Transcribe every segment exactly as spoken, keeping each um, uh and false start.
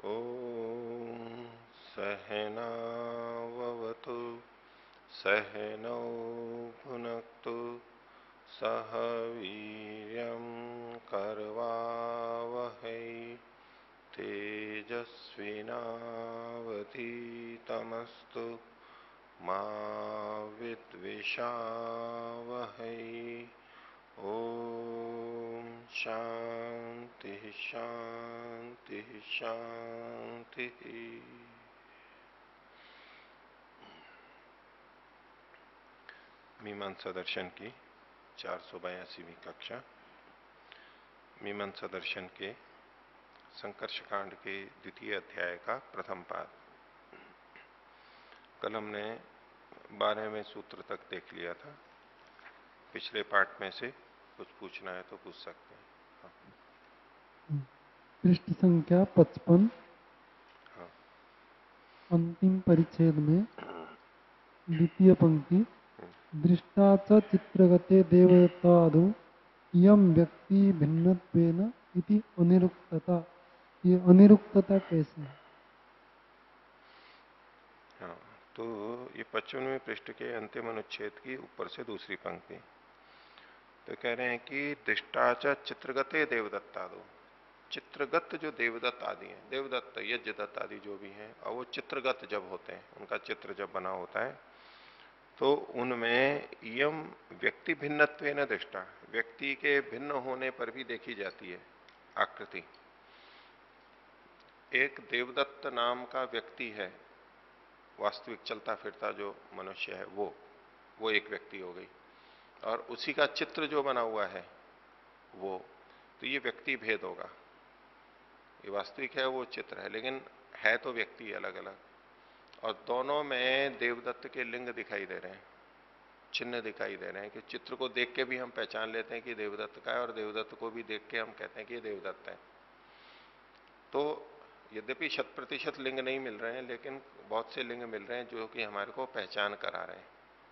ॐ सहनाववतु सहनौ भुनक्तु सह वीर्यं करवावहै तेजस्विनावधीतमस्तु मा विद्विषावहै। ओम शांति शांति शांति। मीमांसा दर्शन की चार सौ बयासीवीं कक्षा। मीमांसा दर्शन के संकर्ष कांड के द्वितीय अध्याय का प्रथम पाद। कल हमने बारहवें सूत्र तक देख लिया था। पिछले पाठ में से कुछ पूछना है तो पूछ सकते हैं। हाँ। पृष्ठ संख्या पचपन। हाँ। अंतिम परिच्छेद में द्वितीय पंक्ति, दृष्टा च चित्रगते देवदत्तादौ इयं व्यक्ति भिन्नत्वेन इति अनिरुक्तता। ये अनिरुक्तता कैसे है? हाँ, तो ये पचपनवें पृष्ठ के अंतिम अनुच्छेद की ऊपर से दूसरी पंक्ति। तो कह रहे हैं कि दृष्टाच चित्रगते देवदत्तादो, चित्रगत जो देवदत्त आदि हैं, देवदत्त यज्ञदत्त आदि जो भी हैं, और वो चित्रगत जब होते हैं, उनका चित्र जब बना होता है, तो उनमें यम व्यक्ति भिन्नत्वेन दृष्टा, व्यक्ति के भिन्न होने पर भी देखी जाती है आकृति। एक देवदत्त नाम का व्यक्ति है, वास्तविक चलता फिरता जो मनुष्य है, वो वो एक व्यक्ति हो गई, और उसी का चित्र जो बना हुआ है वो, तो ये व्यक्ति भेद होगा। ये वास्तविक है, वो चित्र है, लेकिन है तो व्यक्ति अलग अलग। और दोनों में देवदत्त के लिंग दिखाई दे रहे हैं, चिन्ह दिखाई दे रहे हैं, कि चित्र को देख के भी हम पहचान लेते हैं कि देवदत्त का है, और देवदत्त को भी देख के हम कहते हैं कि ये देवदत्त है। तो यद्यपि शत प्रतिशत लिंग नहीं मिल रहे हैं, लेकिन बहुत से लिंग मिल रहे हैं जो कि हमारे को पहचान करा रहे हैं।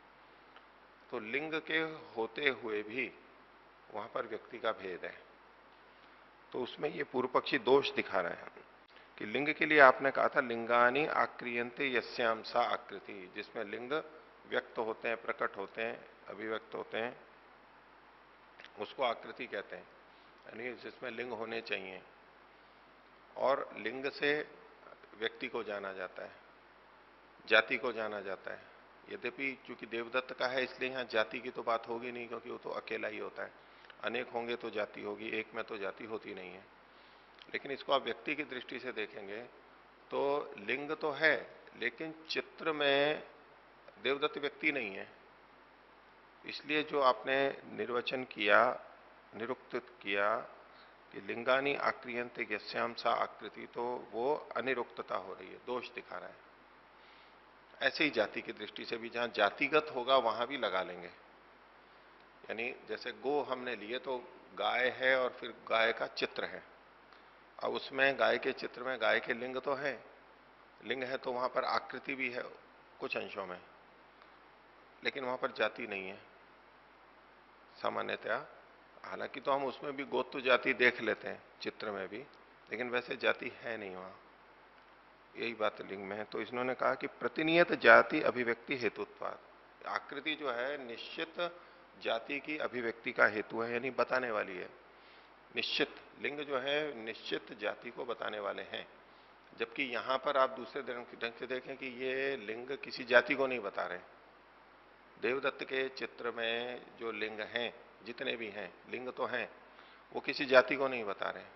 तो लिंग के होते हुए भी वहां पर व्यक्ति का भेद है। तो उसमें ये पूर्व पक्षी दोष दिखा रहे हैं कि लिंग के लिए आपने कहा था लिंगानी आक्रियंते यस्याम सा आकृति, जिसमें लिंग व्यक्त होते हैं, प्रकट होते हैं, अभिव्यक्त होते हैं, उसको आकृति कहते हैं, यानी जिसमें लिंग होने चाहिए। और लिंग से व्यक्ति को जाना जाता है, जाति को जाना जाता है। यद्यपि चूंकि देवदत्त का है इसलिए यहां जाति की तो बात होगी नहीं, क्योंकि वो तो अकेला ही होता है। अनेक होंगे तो जाति होगी, एक में तो जाति होती नहीं है। लेकिन इसको आप व्यक्ति की दृष्टि से देखेंगे तो लिंग तो है, लेकिन चित्र में देवदत्त व्यक्ति नहीं है। इसलिए जो आपने निर्वचन किया, निरुक्त किया कि लिंगानी आक्रियंते यस्याम सा आकृति, तो वो अनिरुक्तता हो रही है, दोष दिखा रहा है। ऐसे ही जाति की दृष्टि से भी, जहां जातिगत होगा वहां भी लगा लेंगे। यानी जैसे गो हमने लिए तो गाय है और फिर गाय का चित्र है। अब उसमें गाय के चित्र में गाय के लिंग तो है, लिंग है तो वहां पर आकृति भी है कुछ अंशों में, लेकिन वहां पर जाति नहीं है सामान्यतया। हालांकि तो हम उसमें भी गोत्र जाति देख लेते हैं चित्र में भी, लेकिन वैसे जाति है नहीं वहां। यही बात लिंग में है। तो इन्होंने कहा कि प्रतिनियत जाति अभिव्यक्ति हेतुत्वाद, आकृति जो है निश्चित जाति की अभिव्यक्ति का हेतु है, यानी बताने वाली है। निश्चित लिंग जो है निश्चित जाति को बताने वाले हैं। जबकि यहां पर आप दूसरे ढंग से देखें कि ये लिंग किसी जाति को नहीं बता रहे। देवदत्त के चित्र में जो लिंग हैं, जितने भी हैं लिंग तो हैं, वो किसी जाति को नहीं बता रहे।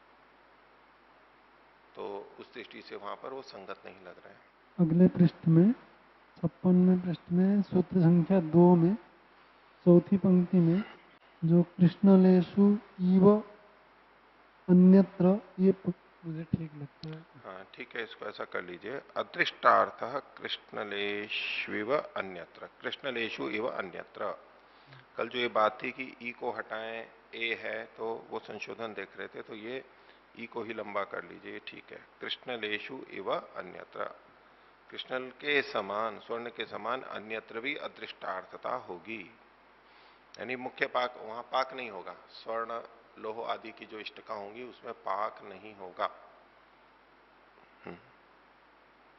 तो उस दृष्टि से वहां पर वो संगत नहीं लग रहे हैं। अगले पृष्ठ में, छप्पनवें पृष्ठ में सूत्र संख्या दो में चौथी पंक्ति में जो कृष्णलेशु इव अन्यत्र, ये मुझे ठीक लगता है। हाँ ठीक है, इसको ऐसा कर लीजिए, अदृष्टार्थ कृष्णलेश्विव अन्यत्र, कृष्णलेशु इव अन्यत्र। कल जो ये बात थी कि ई को हटाएं ए है, तो वो संशोधन देख रहे थे, तो ये ई को ही लंबा कर लीजिए, ठीक है। कृष्णलेशु इव अन्यत्र, कृष्ण के समान, स्वर्ण के समान अन्यत्र भी अदृष्टार्थता होगी। यानी मुख्य पाक, वहां पाक नहीं होगा, स्वर्ण लोह आदि की जो इष्टका होंगी उसमें पाक नहीं होगा।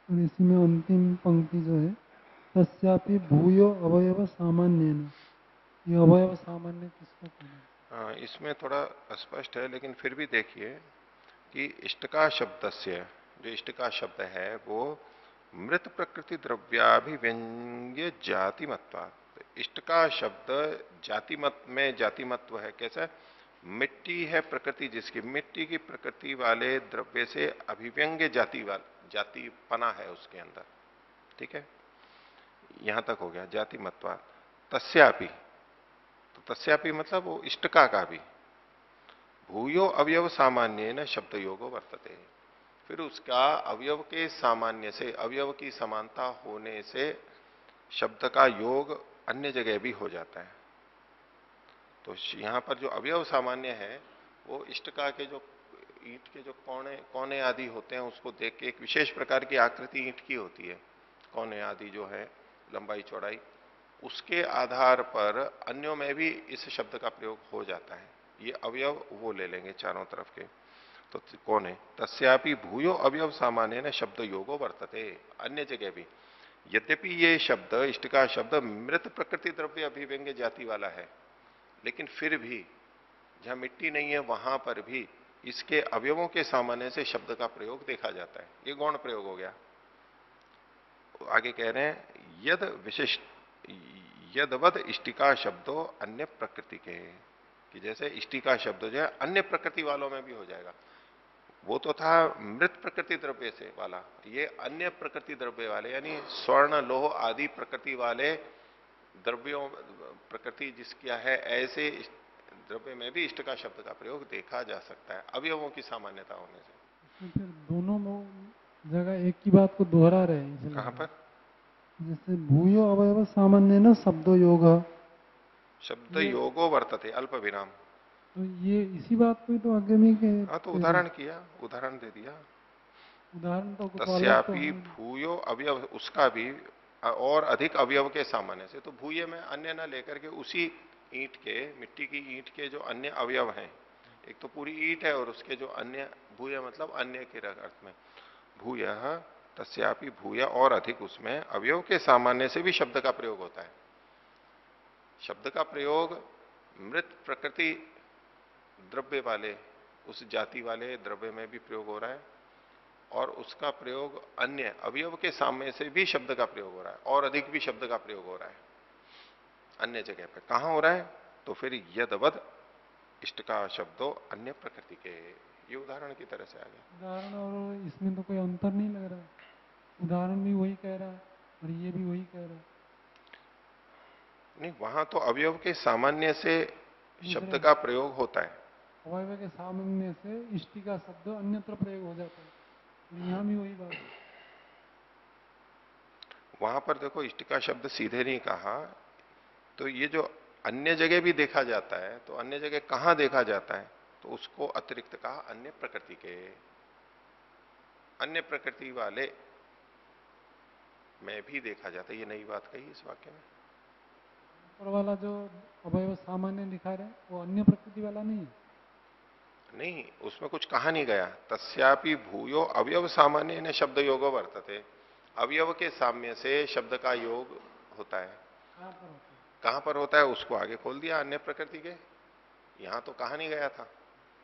और इसी में अंतिम पंक्ति जो है, तस्यापि भूयो अवयव सामान्येन, ये अवयव सामान्य किसको कहना है? हाँ, इसमें थोड़ा अस्पष्ट है, लेकिन फिर भी देखिए कि इष्टका शब्द से, जो इष्टका शब्द है वो मृत प्रकृति द्रव्याभिव्यंग्य जाति मत्वा। इष्टका शब्द जाति मत में जाति मत्व है। कैसा? मिट्टी है प्रकृति जिसकी, मिट्टी की प्रकृति वाले द्रव्य से अभिव्यंग्य जाति वाल जाति पना है उसके अंदर। ठीक है, यहां तक हो गया जाति मत्वा। तस्यापि, तो तस्यापि मतलब वो इष्टका का भी, भूयो अवयव सामान्य न शब्द योगो वर्तते, फिर उसका अवयव के सामान्य से, अवयव की समानता होने से शब्द का योग अन्य जगह भी हो जाता है। तो यहां पर जो अवयव सामान्य है वो इष्टका के जो ईंट के जो कोने कोने आदि होते हैं उसको देख के, एक विशेष प्रकार की आकृति ईंट की होती है, कोने आदि जो है लंबाई चौड़ाई, उसके आधार पर अन्यों में भी इस शब्द का प्रयोग हो जाता है। ये अवयव वो ले लेंगे चारों तरफ के। तो कौन है? तस्यापि भूयो अवयव सामान्य न शब्द योगो वर्तते, अन्य जगह भी। यद्यपि ये शब्द, इष्टका शब्द मृत प्रकृति द्रव्य अभिव्यंग्य जाति वाला है, लेकिन फिर भी जहां मिट्टी नहीं है वहां पर भी इसके अवयवों के सामान्य से शब्द का प्रयोग देखा जाता है। ये गौण प्रयोग हो गया। आगे कह रहे हैं यद विशिष्ट, यदवद इष्टिका शब्दो अन्य प्रकृति के, कि जैसे इष्टिका शब्द जो है अन्य प्रकृति वालों में भी हो जाएगा। वो तो था मृत प्रकृति द्रव्य से वाला, ये अन्य प्रकृति द्रव्य वाले, यानी स्वर्ण लोह आदि प्रकृति वाले द्रव्यों, प्रकृति जिसका है ऐसे द्रव्य में भी इष्ट का शब्द का प्रयोग देखा जा सकता है अवयवों की सामान्यता होने से। इसमें फिर दोनों जगह एक ही बात को दोहरा रहे हैं, इसे लग कहां रहा पर? है। जैसे भूयो अवयव सामान्य न शब्दो योग, शब्द ये योगो वर्तते अल्प विराम। तो ये इसी बात को ही तो आगे में कह हाँ, तो कह रहे उदाहरण हैं। किया, उदाहरण दे दिया। उदाहरण तो कुछ अलग तो तस्यापि है। भूयो अवयव, उसका भी और अधिक अवयव के सामान्य से, तो भूये में अन्य न लेकर के उसी ईंट के, मिट्टी की ईंट के जो अन्य अवयव हैं, एक तो पूरी ईंट है और उसके जो अन्य, भूय मतलब अन्य के अर्थ में, भूय तस्यापि भूय और अधिक उसमें अवयव के सामान्य से भी शब्द का प्रयोग होता है। शब्द का प्रयोग मृत प्रकृति द्रव्य वाले, उस जाति वाले द्रव्य में भी प्रयोग हो रहा है, और उसका प्रयोग अन्य अवयव के सामने से भी शब्द का प्रयोग हो रहा है, और अधिक भी शब्द का प्रयोग हो रहा है अन्य जगह पर। कहां हो रहा है? तो फिर यदवद इष्ट का शब्दों अन्य प्रकृति के, ये उदाहरण की तरह से आ गया। उदाहरण और इसमें तो कोई अंतर नहीं लग रहा है, उदाहरण भी वही कह रहा है और ये भी वही कह रहा है। नहीं, वहां तो अवयव के सामान्य से शब्द दूसरे का प्रयोग होता है। अवयव के सामान्य से इष्टि का शब्द अन्यत्र प्रयोग हो जाता है, और यहाँ भी वही बात है। वहां पर देखो इष्ट का शब्द सीधे नहीं कहा, तो ये जो अन्य जगह भी देखा जाता है, तो अन्य जगह कहां देखा जाता है? तो उसको अतिरिक्त कहा अन्य प्रकृति के, अन्य प्रकृति वाले में भी देखा जाता है। ये नई बात कही इस वाक्य में। ऊपर वाला जो अवयव सामान्य दिखा रहे हैं वो अन्य प्रकृति वाला नहीं है। नहीं, उसमें कुछ कहा नहीं गया। तस्यापि भूयो अवयव सामान्य ने शब्द योगो वर्तते, अवयव के साम्य से शब्द का योग होता है। कहाँ पर होता है? कहां पर होता है उसको आगे खोल दिया, अन्य प्रकृति के। यहां तो कहा नहीं गया था।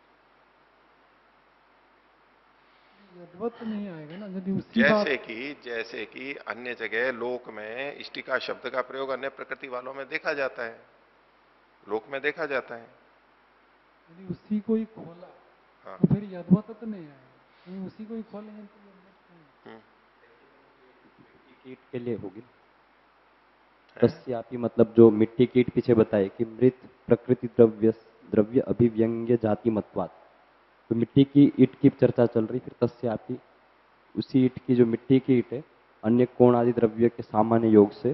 यदवत तो नहीं आएगा ना, यदि उसी जैसे बात। कि जैसे कि अन्य जगह लोक में इष्टिका शब्द का प्रयोग अन्य प्रकृति वालों में देखा जाता है, लोक में देखा जाता है। यदि उसी को ही खोला हाँ। तो फिर यदवत तो नहीं आएगा, यदि उसी को ही खोलेंगे तो यदवत नहीं। हम्म। मिट्टी कीट के लिए होगी। है? तस्यापि मतलब जो मिट्टी कीट पीछे बताए कि मृत प्रकृति द्रव्य द्रव्य अभिव्यंग्य जाति मत्वात्, तो मिट्टी की ईट की चर्चा चल रही, फिर तस्यापि उसी ईट की, जो मिट्टी की ईट है, अन्य कोण आदि द्रव्य के सामान्य योग से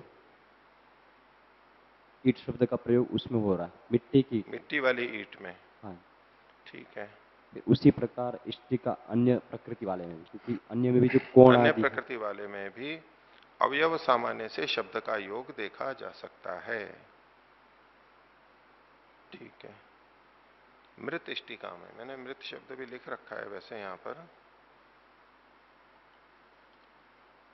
ईट शब्द का प्रयोग उसमें हो रहा है, मिट्टी की ईट। मिट्टी वाली ईट में। हाँ, ठीक है। फिर उसी प्रकार इष्टि का अन्य प्रकृति वाले में भी, क्योंकि अन्य में भी जो कोण अन्य आदि है। प्रकृति वाले में भी अवयव सामान्य से शब्द का योग देखा जा सकता है। ठीक है। मृत इष्टिका में मैंने मृत शब्द भी लिख रखा है वैसे यहां पर।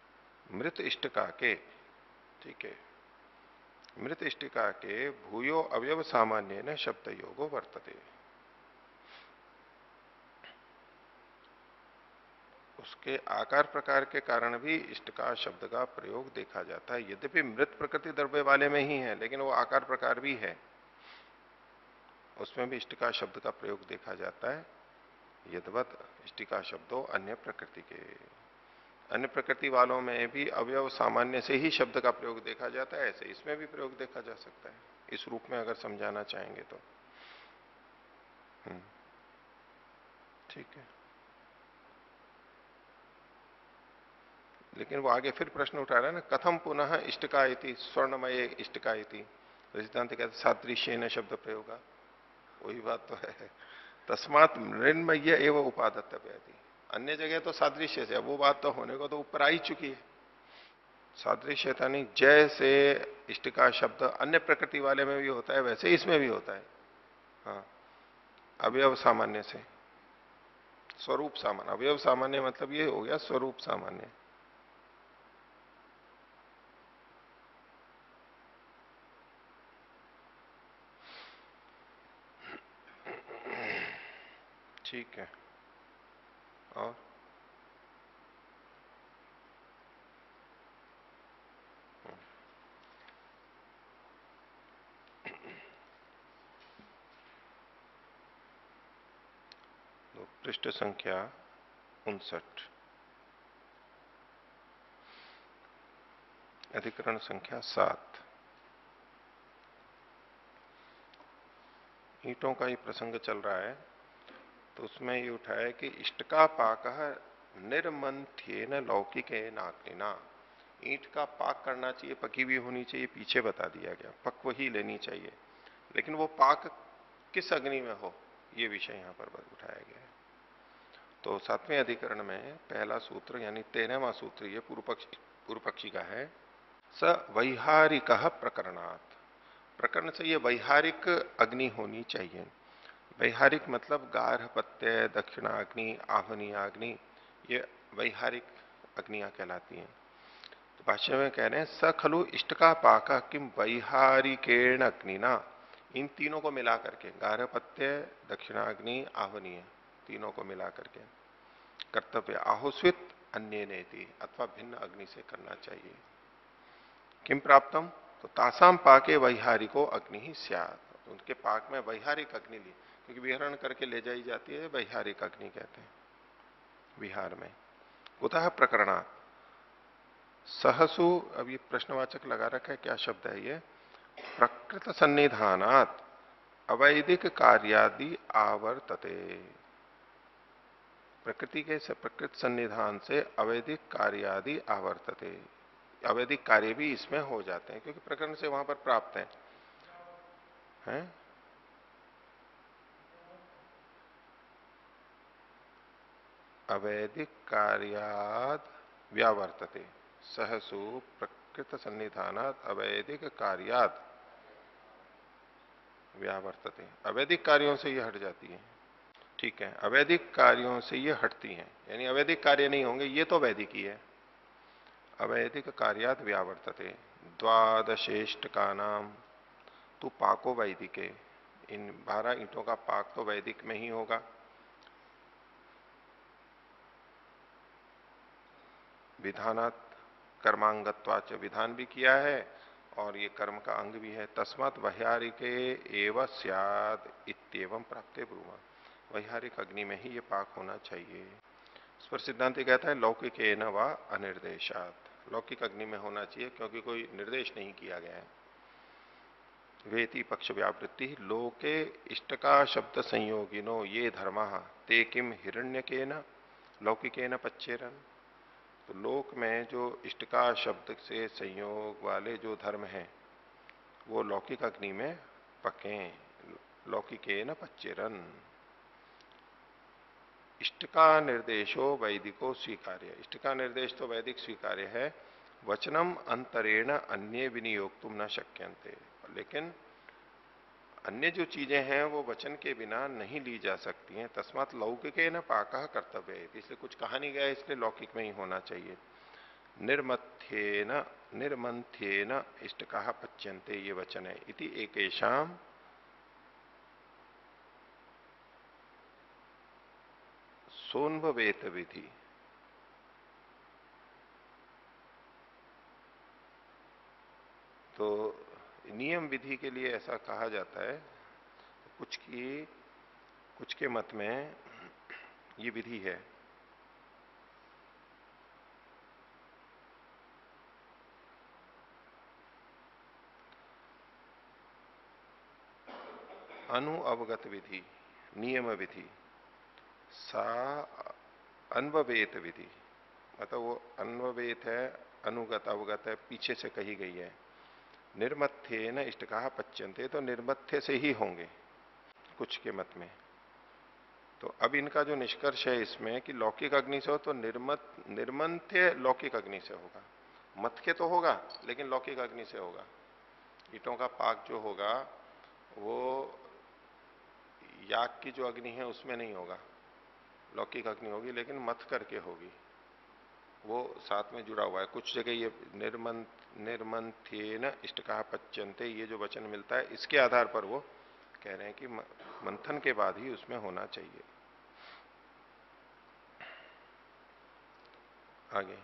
मृत इष्टिका के, ठीक है, मृत इष्टिका के भूयो अवयव सामान्य न शब्द योगो वर्तते। उसके आकार प्रकार के कारण भी इष्टिका शब्द का प्रयोग देखा जाता है। यद्यपि मृत प्रकृति द्रव्य वाले में ही है, लेकिन वो आकार प्रकार भी है, उसमें भी इष्टिका शब्द का प्रयोग देखा जाता है। यद्वत इष्टिका शब्दों अन्य प्रकृति के, अन्य प्रकृति वालों में भी अवयव सामान्य से ही शब्द का प्रयोग देखा जाता है, ऐसे इसमें भी प्रयोग देखा जा सकता है, इस रूप में अगर समझाना चाहेंगे तो। हम्म, ठीक है। लेकिन वो आगे फिर प्रश्न उठा रहा है ना, कथम पुनः इष्टिका इति स्वर्णमय इष्टिका इति, सिद्धांत कहते सादृश्य न शब्द प्रयोग, वही बात तो है। तस्मात मृण्मय एवं उपादत्तव्य, अन्य जगह तो सादृश्य से, वो बात तो होने को तो ऊपर आ ही चुकी है। सादृश्य था नहीं, जैसे इष्टिका शब्द अन्य प्रकृति वाले में भी होता है वैसे इसमें भी होता है। हाँ, अवयव सामान्य से स्वरूप सामान्य, अवयव सामान्य मतलब ये हो गया स्वरूप सामान्य। ठीक है। और तो पृष्ठ संख्या उनसठ, अधिकरण संख्या सात। ईंटों का ही प्रसंग चल रहा है, तो उसमें ये उठाया कि इष्टका पाक निर्मंथ्येन लौकिकेन आग्निना, ईंट का पाक करना चाहिए, पकी हुई होनी चाहिए, पीछे बता दिया गया, पक्व ही लेनी चाहिए, लेकिन वो पाक किस अग्नि में हो, ये विषय यहां पर उठाया गया है। तो सातवें अधिकरण में पहला सूत्र यानी तेरहवां सूत्र ये पूर्व पक्षी पूर्व पक्षी का है। स वैहारिक प्रकरणात्, प्रकरण से ये वैहारिक अग्नि होनी चाहिए। वैहारिक मतलब गार्हपत्य, दक्षिणाग्नि, आहवनीयाग्नि, ये वैहारिक अग्नियां कहलाती हैं। तो भाष्य में कह रहे हैं स खलु इष्टका पाका किम वैहारिकेण अग्निना, इन तीनों को मिला करके, गार्हपत्य, दक्षिणाग्नि, आहवनीय, तीनों को मिला करके कर्तव्य आहुस्वित अन्य नेति, अथवा भिन्न अग्नि से करना चाहिए। किम प्राप्तम, तो तासाम पाके वैहारिको अग्नि ही स्यात्, उनके पाक में वैहारिक अग्नि ली, क्योंकि विहरण करके ले जाई जाती है, वैहारिक अग्नि कहते हैं विहार में। कुतः प्रकरणात् सहसु, अब ये प्रश्नवाचक लगा रखा है, क्या शब्द है ये, प्रकृत सन्निधानात् अवैदिक कार्यादि आवर्तते, प्रकृति के प्रकृत सन्निधान से अवैदिक कार्यादि आवर्तते, अवैधिक कार्य भी इसमें हो जाते हैं, क्योंकि प्रकरण से वहां पर प्राप्त है, हैं? अवैधिक कार्याद व्यावर्तते, सहसु प्रकृत सन्निधानात अवैधिक कार्याद व्यावर्तते, अवैधिक कार्यों से ये हट जाती है। ठीक है, अवैधिक कार्यों से ये हटती हैं, यानी अवैधिक कार्य नहीं होंगे, ये तो वैदिक ही है। अवैधिक कार्यात व्यावर्तते, द्वादशेष्ट का नाम तू पाको वैदिके, इन बारह ईंटों का पाक तो वैदिक में ही होगा। विधानात कर्मांगत्वाच, विधान भी किया है और ये कर्म का अंग भी है। तस्मात वैहारिके एव स्याद इत्येवं प्राप्ते ब्रूमा, वैहारिक अग्नि में ही ये पाक होना चाहिए। इस पर सिद्धांति कहता है लौकिक न व अनिर्देशात, लौकिक अग्नि में होना चाहिए क्योंकि कोई निर्देश नहीं किया गया है। वेति पक्ष व्यावृत्ति, लोके इष्टका शब्द संयोगिनो ये धर्मा ते किम हिरण्यकेन लौकिकेन पच्चेरन, तो लोक में जो इष्टका शब्द से संयोग वाले जो धर्म हैं वो लौकिक अग्नि में पके, लौकिकेन पच्चेरन। इष्टका निर्देशो वैदिको स्वीकार्य, इष्टका निर्देश तो वैदिक स्वीकार्य है। वचनम अंतरेण अन्य विनियोक्तुम न शक्यन्ते, लेकिन अन्य जो चीजें हैं वो वचन के बिना नहीं ली जा सकती हैं। तस्मात लौकिक न पाक कर्तव्य है, इसलिए कुछ कहा नहीं गया, इसलिए लौकिक में ही होना चाहिए। निर्मथ्येन निर्मंथ्येन इष्टकाः पच्यन्ते, ये वचन है। इति एकेषाम सोन्भवेत विधि। तो नियम विधि के लिए ऐसा कहा जाता है, कुछ की कुछ के मत में ये विधि है। अनु अवगत विधि, नियम विधि, सा अन्ववेत विधि, मतलब वो अन्ववेत है, अनुगत अवगत है, पीछे से कही गई है। निर्मथ्ये न इष्टकाः पच्यन्ते, तो निर्मथ्य से ही होंगे कुछ के मत में। तो अब इनका जो निष्कर्ष है इसमें कि लौकिक अग्नि से हो तो निर्मत निर्मंथ्य लौकिक अग्नि से होगा। मत के तो होगा लेकिन लौकिक अग्नि से होगा। ईंटों का पाक जो होगा वो याग की जो अग्नि है उसमें नहीं होगा, लौकिक अग्नि होगी, लेकिन मथ करके होगी, वो साथ में जुड़ा हुआ है। कुछ जगह ये निर्मन निर्मंथ्येन इष्टकाः पच्यन्ते, ये जो वचन मिलता है इसके आधार पर वो कह रहे हैं कि मंथन के बाद ही उसमें होना चाहिए। आगे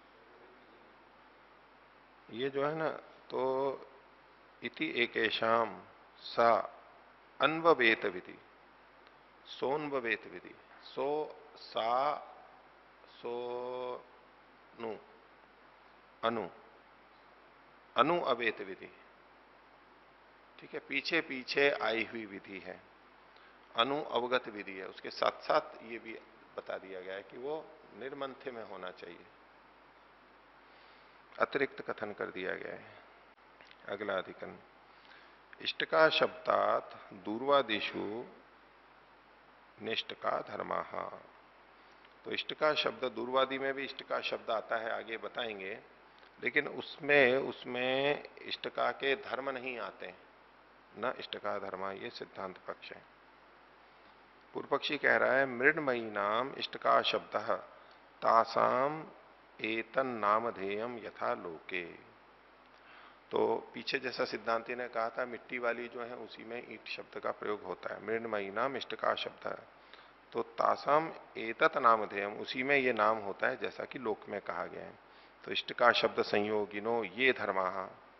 ये जो है ना, तो इति एकेषाम सा अन्ववेत विधि, सोन्ववेत विधि, सो सा सो नु अनु अनु अवेत विधि, ठीक है, पीछे पीछे आई हुई विधि है, अनु अवगत विधि है। उसके साथ साथ ये भी बता दिया गया है कि वो निर्मंथ्य में होना चाहिए, अतिरिक्त कथन कर दिया गया है। अगला अधिकरण, इष्टका शब्दात दूर्वादिषु निष्टका धर्माः। तो इष्टका शब्द दूर्वादि में भी इष्टका शब्द आता है, आगे बताएंगे, लेकिन उसमें उसमें इष्टका के धर्म नहीं आते, न इष्टका धर्मा, ये सिद्धांत पक्ष है। पूर्व पक्षी कह रहा है मृण्मयी नाम इष्टका शब्द तासाम एतन नामधेयम यथा लोके। तो पीछे जैसा सिद्धांति ने कहा था मिट्टी वाली जो है उसी में ईट शब्द का प्रयोग होता है, मृण्मयी नाम इष्टका शब्द है, तो तासाम एतत नामधेयम, उसी में ये नाम होता है जैसा कि लोक में कहा गया है। तो इष्टका शब्द संयोगिनो ये धर्मा,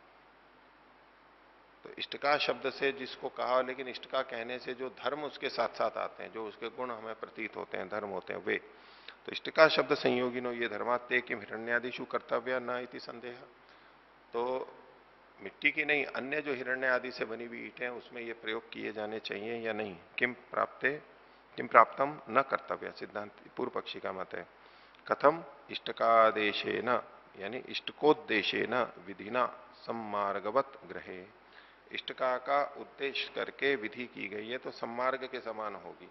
तो इष्टका शब्द से जिसको कहा, लेकिन इष्टका कहने से जो धर्म उसके साथ साथ आते हैं, जो उसके गुण हमें प्रतीत होते हैं, धर्म होते हैं, वे तो इष्टका शब्द संयोगिनो ये धर्मा ते किम हिरण्यादिषु कर्तव्य न इति संदेह। तो मिट्टी की नहीं, अन्य जो हिरण्य आदि से बनी हुई ईंटें उसमें ये प्रयोग किए जाने चाहिए या नहीं, किम प्राप्ते किम प्राप्तम न कर्तव्य, सिद्धांत पूर्व पक्षी का मत है। कथम इष्टकादेशे न, यानी इष्टकोद्देशे न विधिना सम्मार्गवत ग्रहे, इष्टका का उद्देश्य करके विधि की गई है तो सम्मार्ग के समान होगी।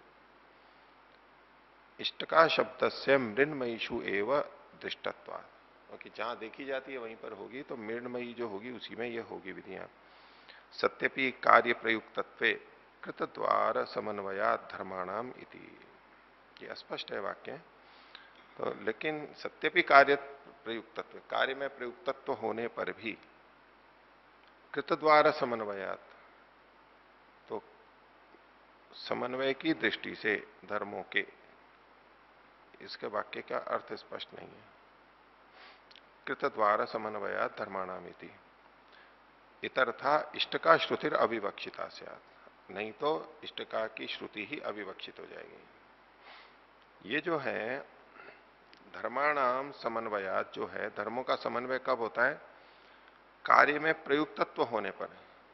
इष्टका शब्द से मृण्मयीषु एव दृष्टत्वा, क्योंकि जहां देखी जाती है वहीं पर होगी, तो मृण्मयी जो होगी उसी में यह होगी विधियां। सत्यपि कार्य प्रयुक्तत्वे कृतद्वार समन्वया धर्माणाम इति, ये अस्पष्ट है वाक्य। तो लेकिन सत्यपि कार्य प्रयुक्तत्व, कार्य में प्रयुक्तत्व होने पर भी कृतद्वार समन्वयात, तो समन्वय की दृष्टि से धर्मों के, इसके वाक्य का अर्थ स्पष्ट नहीं है। कृतद्वार समन्वयात धर्माणामिति इतरथा इष्टका श्रुतिर अविवक्षिता स्यात्, नहीं तो इष्टका की श्रुति ही अविवक्षित हो जाएगी। ये जो है धर्माणाम समन्वयात जो है, धर्मों का समन्वय कब होता है? कार्य में प्रयुक्तत्व होने पर।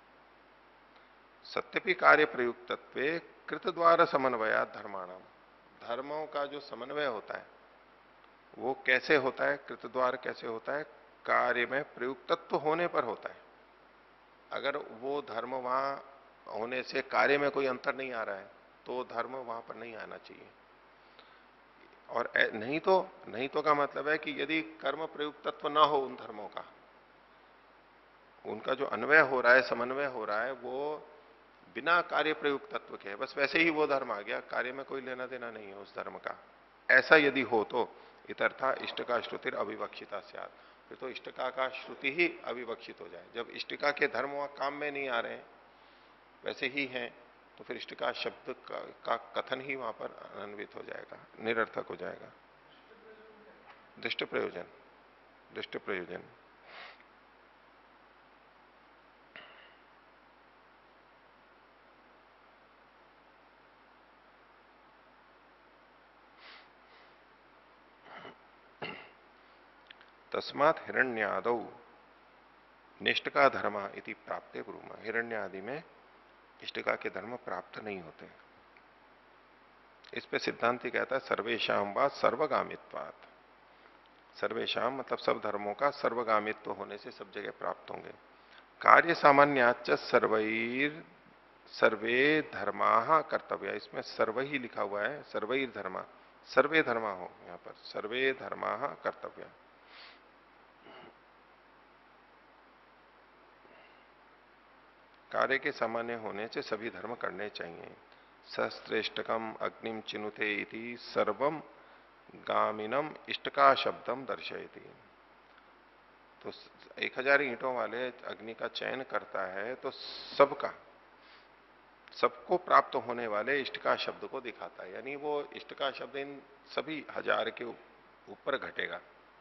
सत्यपि कार्य प्रयुक्तत्वे कृतद्वार समन्वयात धर्माणाम, धर्मों का जो समन्वय होता है वो कैसे होता है, कृतद्वार कैसे होता है? कार्य में प्रयुक्तत्व होने पर होता है। अगर वो धर्म वहां होने से कार्य में कोई अंतर नहीं आ रहा है तो धर्म वहां पर नहीं आना चाहिए। और नहीं तो नहीं तो का मतलब है कि यदि कर्म प्रयुक्तत्व ना हो उन धर्मों का, उनका जो अन्वय हो रहा है, समन्वय हो रहा है, वो बिना कार्य प्रयुक्तत्व के है, बस वैसे ही वो धर्म आ गया, कार्य में कोई लेना देना नहीं है उस धर्म का, ऐसा यदि हो तो इतर्था इष्टका श्रुतिर अविवक्षिता स्यात्, फिर तो इष्टका का श्रुति ही अविवक्षित हो जाए। जब इष्टका के धर्म वहां काम में नहीं आ रहे हैं, वैसे ही हैं, तो फिर इष्टका शब्द का, का कथन ही वहां पर अन्वित हो जाएगा, निरर्थक हो जाएगा। दृष्ट प्रयोजन, दृष्ट प्रयोजन। तस्मात् हिरण्यादौ निष्ठका धर्म इति प्राप्ते ब्रूम, हिरण्य आदि में इष्टका के धर्म प्राप्त नहीं होते। इस पे सिद्धांति कहता है सर्वेशाम व सर्वगामित्वात्, सर्वेशाम मतलब सब धर्मों का सर्वगामित्व होने से सब जगह प्राप्त होंगे। कार्य सामान्याच सर्वैर सर्वे धर्मा कर्तव्य, इसमें सर्व ही लिखा हुआ है, सर्वैर धर्मा, सर्वे धर्मा हो यहां पर, सर्वे धर्मा कर्तव्य। कार्य के सामान्य होने से सभी धर्म करने चाहिए। सश्रेष्ठकम अग्निम चिनुते इति सर्वम गामिनम इष्टका शब्दम दर्शयति। तो एक हजार ईंटों वाले अग्नि का चयन करता है तो सबका, सबको प्राप्त होने वाले इष्टका शब्द को दिखाता है, यानी वो इष्टका शब्द इन सभी हजार के ऊपर घटेगा।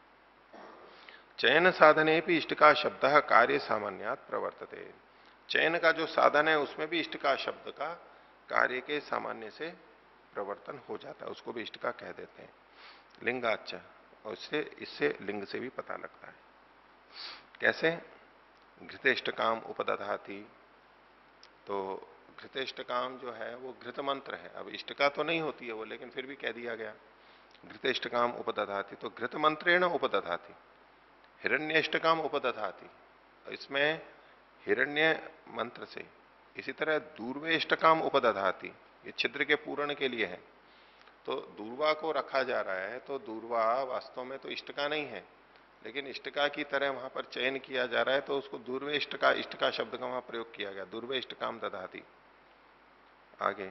चयन साधने भी इष्टका शब्द कार्य सामान्यात प्रवर्तते, चयन का जो साधन है उसमें भी इष्टका शब्द का कार्य के सामान्य से प्रवर्तन हो जाता है, उसको भी इष्टका कह देते हैं। लिंगाच, और इससे इससे लिंग से भी पता लगता है। कैसे? घृतेष्टकाम उपदधाति, तो घृतेष्टकाम जो है वो घृत मंत्र है, अब इष्टका तो नहीं होती है वो, लेकिन फिर भी कह दिया गया घृतेष्टकाम उपदधाति, तो घृत मंत्रेण उपदधाति, हिरण्यष्टकाम उपदधाति, इसमें हिरण्य मंत्र से। इसी तरह दूर्वेष्टकाम उपदधाति, ये छिद्र के पूर्ण के लिए है, तो दूर्वा को रखा जा रहा है, तो दूर्वा वास्तव में तो इष्टका नहीं है, लेकिन इष्टका की तरह वहां पर चयन किया जा रहा है, तो उसको दूर्वे इष्टका, इष्टका शब्द का वहां प्रयोग किया गया, दूर्वे इष्टकाम दधाति। आगे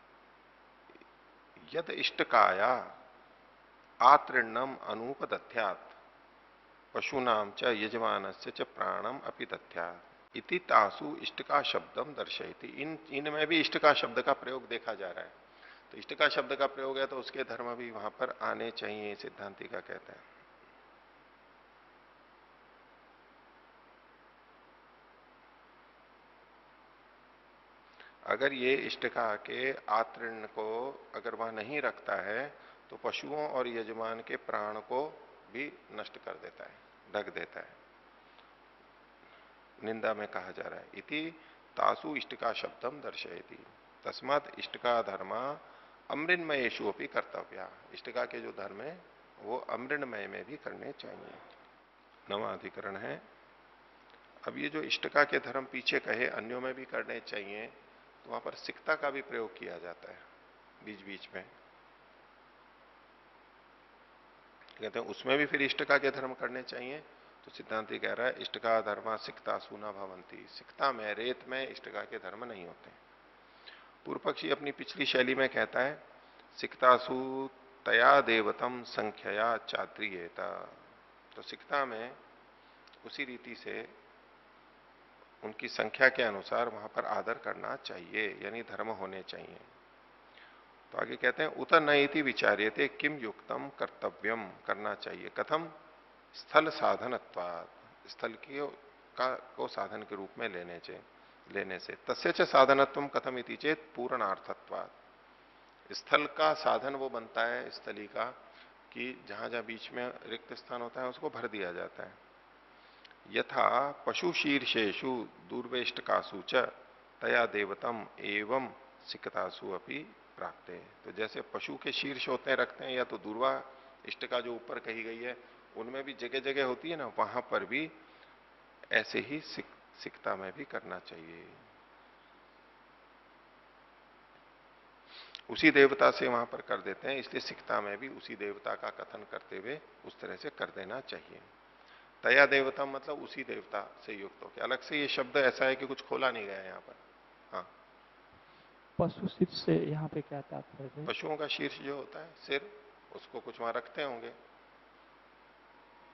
यद इष्टकाया आतृणम अनुपदध्यात् पशुनाम च यजमानस्य च प्राणम अपि दध्यात् इति तासु इष्टका शब्दम दर्शयति, इन इनमें भी इष्टका शब्द का प्रयोग देखा जा रहा है, तो इष्टका शब्द का प्रयोग है तो उसके धर्म भी वहां पर आने चाहिए, सिद्धांति का कहता है। अगर ये इष्टका के आतृण को अगर वह नहीं रखता है तो पशुओं और यजमान के प्राण को भी नष्ट कर देता है, ढक देता है। निंदा में कहा जा रहा है इति तासु इष्टका शब्दम दर्शयति, तस्मात् इष्टका धर्मा अमृन्मयेषु अपि कर्तव्या, इष्टका के जो धर्म है वो अमृन्मय में भी करने चाहिए। नवा अधिकरण है। अब ये जो इष्टका के धर्म पीछे कहे अन्यों में भी करने चाहिए, तो वहां पर सिकता का भी प्रयोग किया जाता है बीच बीच में, कहते हैं उसमें भी फिर इष्टका के धर्म करने चाहिए, तो सिद्धांति कह रहा है इष्टका धर्मा सिकता सुना भवंती, सिकता में, रेत में इष्टका के धर्म नहीं होते। पूर्व पक्षी अपनी पिछली शैली में कहता है सिकतासु तया देवतम संख्या चात्रियेता, तो सिकता में उसी रीति से उनकी संख्या के अनुसार वहां पर आदर करना चाहिए, यानी धर्म होने चाहिए। तो आगे कहते हैं उत नयति विचार्यते किम युक्तम कर्तव्यम, करना चाहिए, कथम स्थल साधनत्वात्, स्थल की का को साधन के रूप में लेने से लेने से तस्य च साधनत्वम कथम इति चेत पूर्णार्थत्वात्, स्थल का साधन वो बनता है स्थली का कि जहां जहां बीच में रिक्त स्थान होता है उसको भर दिया जाता है। यथा पशु शीर्षेशु दूर्वेष्टकासु च तया देवतम एवं सिकतासु अपि प्राप्ते, तो जैसे पशु के शीर्ष होते हैं रखते हैं, या तो दूर्वा इष्टका जो ऊपर कही गई है उनमें भी जगह जगह होती है ना, वहां पर भी ऐसे ही सिक, सिकता में भी करना चाहिए। उसी देवता से वहां पर कर देते हैं, इसलिए सिकता में भी उसी देवता का कथन करते हुए उस तरह से कर देना चाहिए। तया देवता मतलब उसी देवता से युक्त होकर, अलग से ये शब्द ऐसा है कि कुछ खोला नहीं गया यहाँ पर। हाँ, पशु शीर्ष से यहाँ पे क्या तात्पर्य है? पशुओं का शीर्ष जो होता है सिर, उसको कुछ वहां रखते होंगे,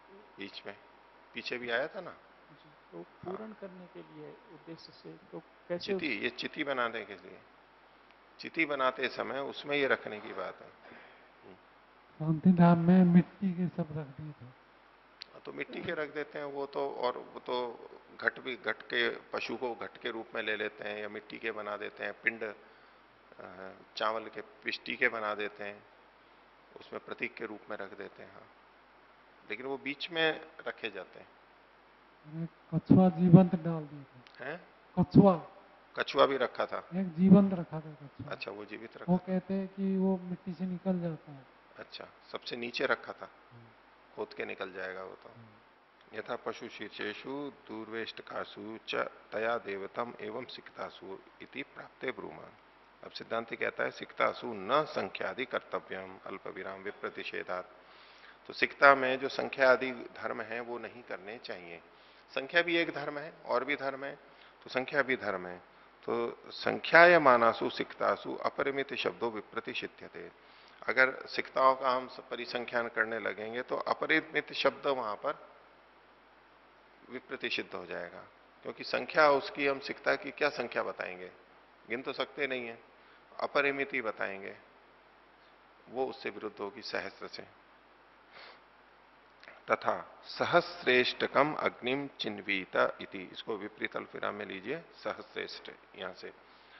बीच में पीछे भी आया था ना। जी, तो पूर्ण करने के लिए उद्देश्य से तो कैसे चिति, ये चिति बनाने के लिए, चिति बनाते समय उसमें ये रखने की बात है। शांति धाम में मिट्टी के सब रख दिए थे। तो मिट्टी के रख देते हैं वो तो, और वो तो घट भी, घट के पशु को घट के रूप में ले लेते हैं, या मिट्टी के बना देते हैं, पिंड चावल के पिष्टी के बना देते हैं, उसमें प्रतीक के रूप में रख देते हैं। हाँ, लेकिन वो बीच में रखे जाते हैं। कछुआ जीवंत डाल दिए थे। हैं? कछुआ, कछुआ भी रखा था। एक जीवंत रखा था कछुआ। अच्छा, वो जीवित रखा वो था। कहते हैं कि वो मिट्टी से निकल जाता है। अच्छा, सबसे नीचे रखा था, खोद के निकल जाएगा वो तो। यथा पशु शीर्षेशु दूरवेष्टकासु च तया देवतम एवं सिक्तासु इति प्राप्ते ब्रूमा। अब सिद्धांति कहता है सिक्तासु न संख्यादि कर्तव्यम अल्प विराम विप्रतिषेधात। तो सिक्ता में जो संख्या आदि धर्म है वो नहीं करने चाहिए। संख्या भी एक धर्म है, और भी धर्म है, तो संख्या भी धर्म है। तो संख्याय मानासु सिक्तासु अपरिमित शब्दों विप्रतिषिध्यते। अगर सिक्ताओं का हम परिसंख्यान करने लगेंगे तो अपरिमित शब्द वहां पर विप्रतिषिद्ध हो जाएगा, क्योंकि संख्या उसकी, हम सिक्ता की क्या संख्या बताएंगे, गिन तो सकते नहीं है, अपरिमित ही बताएंगे, वो उससे विरुद्ध होगी सहस्त्र से। तथा सहस्रेष्टकम अग्निम चिन्वीत इति, इसको विपरीत अल्पविराम में लीजिए, सहस्रेष्ट यहां से,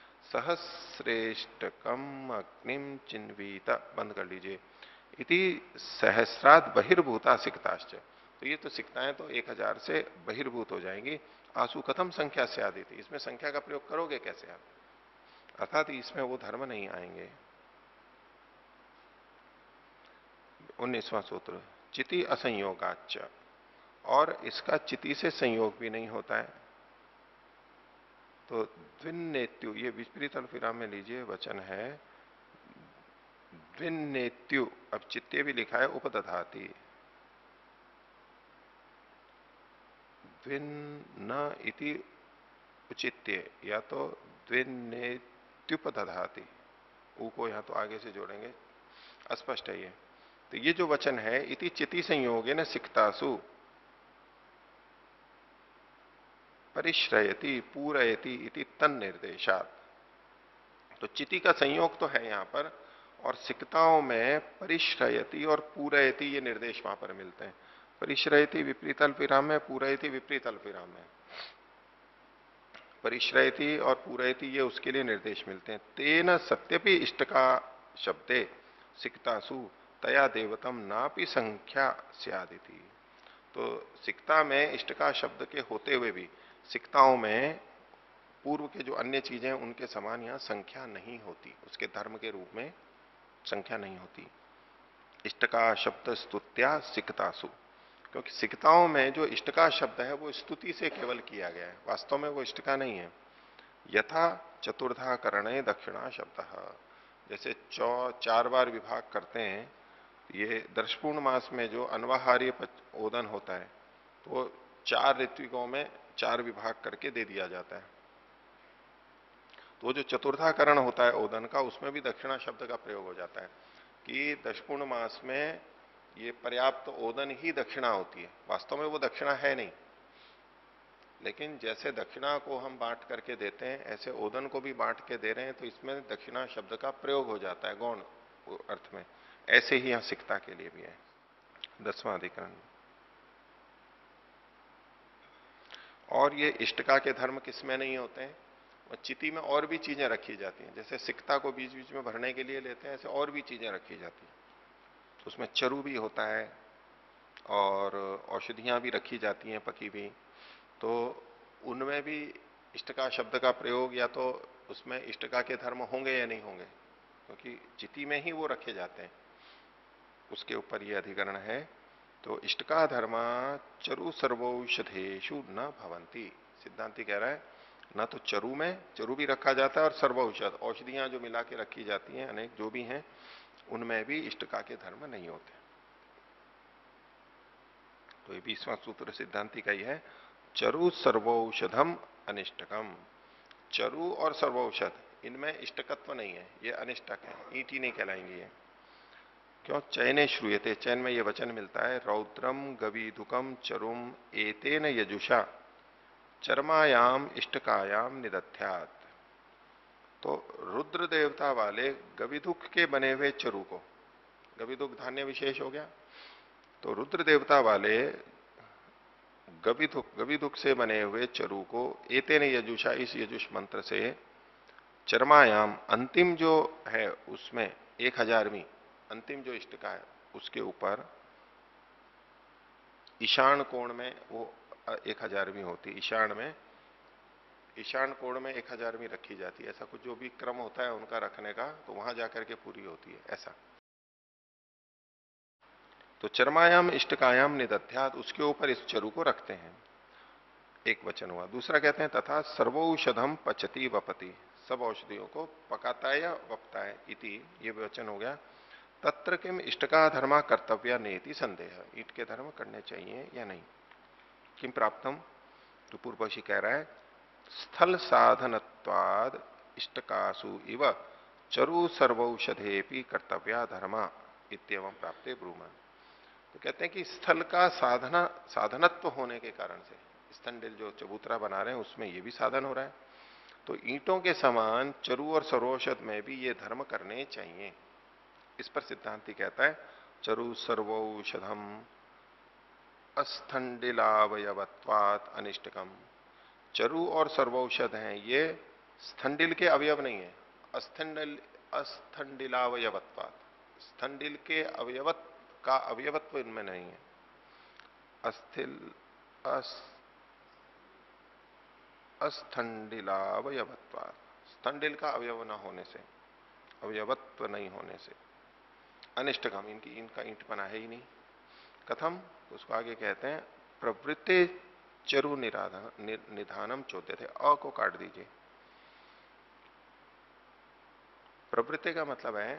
सहस्रेष्टकम अग्निम चिन्वीत बंद कर लीजिए, इति सहस्राद बहिर्भूता सिक्ताश्च। तो ये तो सिक्ताएं तो एक हजार से बहिर्भूत हो जाएंगी। आंसू कथम संख्या से आदि थी, इसमें संख्या का प्रयोग करोगे कैसे आप, अर्थात इसमें वो धर्म नहीं आएंगे। उन्नीसवां सूत्र, चिति असंयोगाच, और इसका चिति से संयोग भी नहीं होता है। तो द्विन्नेत्यु, ये विपरीत अल्पविराम में लीजिए, वचन है द्विन्नेत्यु, अब चित्ते भी लिखा है उपदधाति, द्विन्न इति उचित्य, या तो द्विन्नेत्युपदधाति, ऊ को यहां तो आगे से जोड़ेंगे, अस्पष्ट है ये। तो ये जो वचन है इति चिति संयोगे न सिक्तासु परिश्रयति पूरयति इति तन निर्देशात। तो चिति का संयोग तो है यहां पर, और सिक्ताओं में परिश्रयति और पूरयति ये निर्देश वहां पर मिलते हैं। परिश्रयति विपरीत अल्पविराम में, पूरयति विपरीत अल्पविराम में। परिश्रयति और पूरयति ये उसके लिए निर्देश मिलते हैं। तेन सत्यपि इष्टका शब्दे सिक्तासु तया देवतम नापि संख्या स्यादिति। तो सिक्ता में इष्टका शब्द के होते हुए भी सिक्ताओं में पूर्व के जो अन्य चीजें हैं उनके समान यहां संख्या नहीं होती, उसके धर्म के रूप में संख्या नहीं होती। इष्टका शब्द स्तुत्या सिक्तासु, क्योंकि सिक्ताओं में जो इष्टका शब्द है वो स्तुति से केवल किया गया है, वास्तव में वो इष्टका नहीं है। यथा चतुर्धा करणे दक्षिणा शब्द, जैसे चौ चार बार विभाग करते हैं, ये दर्शपूर्ण मास में जो अनवाहार्य ओदन होता है तो चार ऋत्विकों में चार विभाग करके दे दिया जाता है। तो जो चतुर्थाकरण होता है ओदन का, उसमें भी दक्षिणा शब्द का प्रयोग हो जाता है कि दशपूर्ण मास में ये पर्याप्त ओदन ही दक्षिणा होती है। वास्तव में वो दक्षिणा है नहीं, लेकिन जैसे दक्षिणा को हम बांट करके देते हैं ऐसे ओदन को भी बांट के दे रहे हैं, तो इसमें दक्षिणा शब्द का प्रयोग हो जाता है गौण अर्थ में। ऐसे ही यहां सिक्ता के लिए भी है। दसवां अधिकरण, और ये इष्टका के धर्म किसमें नहीं होते हैं, और चिति में और भी चीजें रखी जाती हैं। जैसे सिक्ता को बीच बीच में भरने के लिए लेते हैं, ऐसे और भी चीजें रखी जाती हैं। तो उसमें चरु भी होता है और औषधियां भी रखी जाती हैं पकी भी, तो उनमें भी इष्टका शब्द का प्रयोग, या तो उसमें इष्टका के धर्म होंगे या नहीं होंगे, क्योंकि चिति में ही वो रखे जाते हैं, उसके ऊपर ये अधिकरण है। तो इष्टका धर्मा चरु सर्वौषधेषु न भवंती। सिद्धांति कह रहा है न तो चरु में, चरु भी रखा जाता है, और सर्वौषध औषधियां जो मिला के रखी जाती हैं अनेक जो भी हैं, उनमें भी इष्टका के धर्म नहीं होते। तो ये बीसवां सूत्र सिद्धांति का ही है, चरु सर्वौषधम अनिष्टकम। चरु और सर्वौषध इनमें इष्टकत्व नहीं है, ये अनिष्टक है, ईटी नहीं कहलाएंगे ये। क्यों? चयने श्रूयते, चयन में ये वचन मिलता है, रौद्रम गवीदुकम चरुम एतेन यजुषा चरमायाम इष्टकायाम निदध्यात। तो रुद्र देवता वाले गविदुख के बने हुए चरु को, गविदुख धान्य विशेष हो गया, तो रुद्र देवता वाले गविदुख गविदुख से बने हुए चरु को एतेन यजुषा, इस यजुष मंत्र से, चरमायाम अंतिम जो है उसमें एक हजारवीं अंतिम जो इष्ट का है उसके ऊपर ईशान कोण में वो एक हजारवीं होती, ईशान में ईशान कोण में एक हजारवीं रखी जाती है, ऐसा कुछ जो भी क्रम होता है उनका रखने का, तो वहां जाकर के पूरी होती है ऐसा। तो चरमायाम इष्टकायाम निदध्यात, उसके ऊपर इस चरु को रखते हैं, एक वचन हुआ। दूसरा कहते हैं तथा सर्वौषधम पचती वपति, सब औषधियों को पकाता है या वपता है, इति ये वचन हो गया। तत्र किम इष्टका धर्मा कर्तव्य नेति संदेह, ईट के धर्म करने चाहिए या नहीं। किम प्राप्तम, तो पूर्वशी कह रहा है, स्थल साधनत्वाद इष्टकासु इव चरु सर्वौषधेपि कर्तव्या धर्मा इत्येवं प्राप्ते ब्रूमन। तो कहते हैं कि स्थल का साधना साधनत्व होने के कारण से, स्तंडिल जो चबूतरा बना रहे हैं उसमें ये भी साधन हो रहा है, तो ईंटों के समान चरु और सर्वौषध में भी ये धर्म करने चाहिए। इस पर सिद्धांति कहता है चरु सर्वौषधम अस्थंडिलावयवत्वात् अनिष्टकम, चरु और सर्वौषध हैं ये स्थंडिल के अवयव नहीं है, अस्थंडिल अस्थंडिलावयवत्वात्, स्थंडिल के अवयवत का अवयवत्व इनमें नहीं है। अस्थिल अस अस्थंडिलावयवत्वात्, स्थंडिल का अवयव न होने से, अवयवत्व नहीं होने से, अनिष्टकम, इनकी इनका ईंट बना है ही नहीं। कथम, उसको आगे कहते हैं प्रवृत्ते चरु निधानम चौथे थे, अ को काट दीजिए। प्रवृत्ति का मतलब है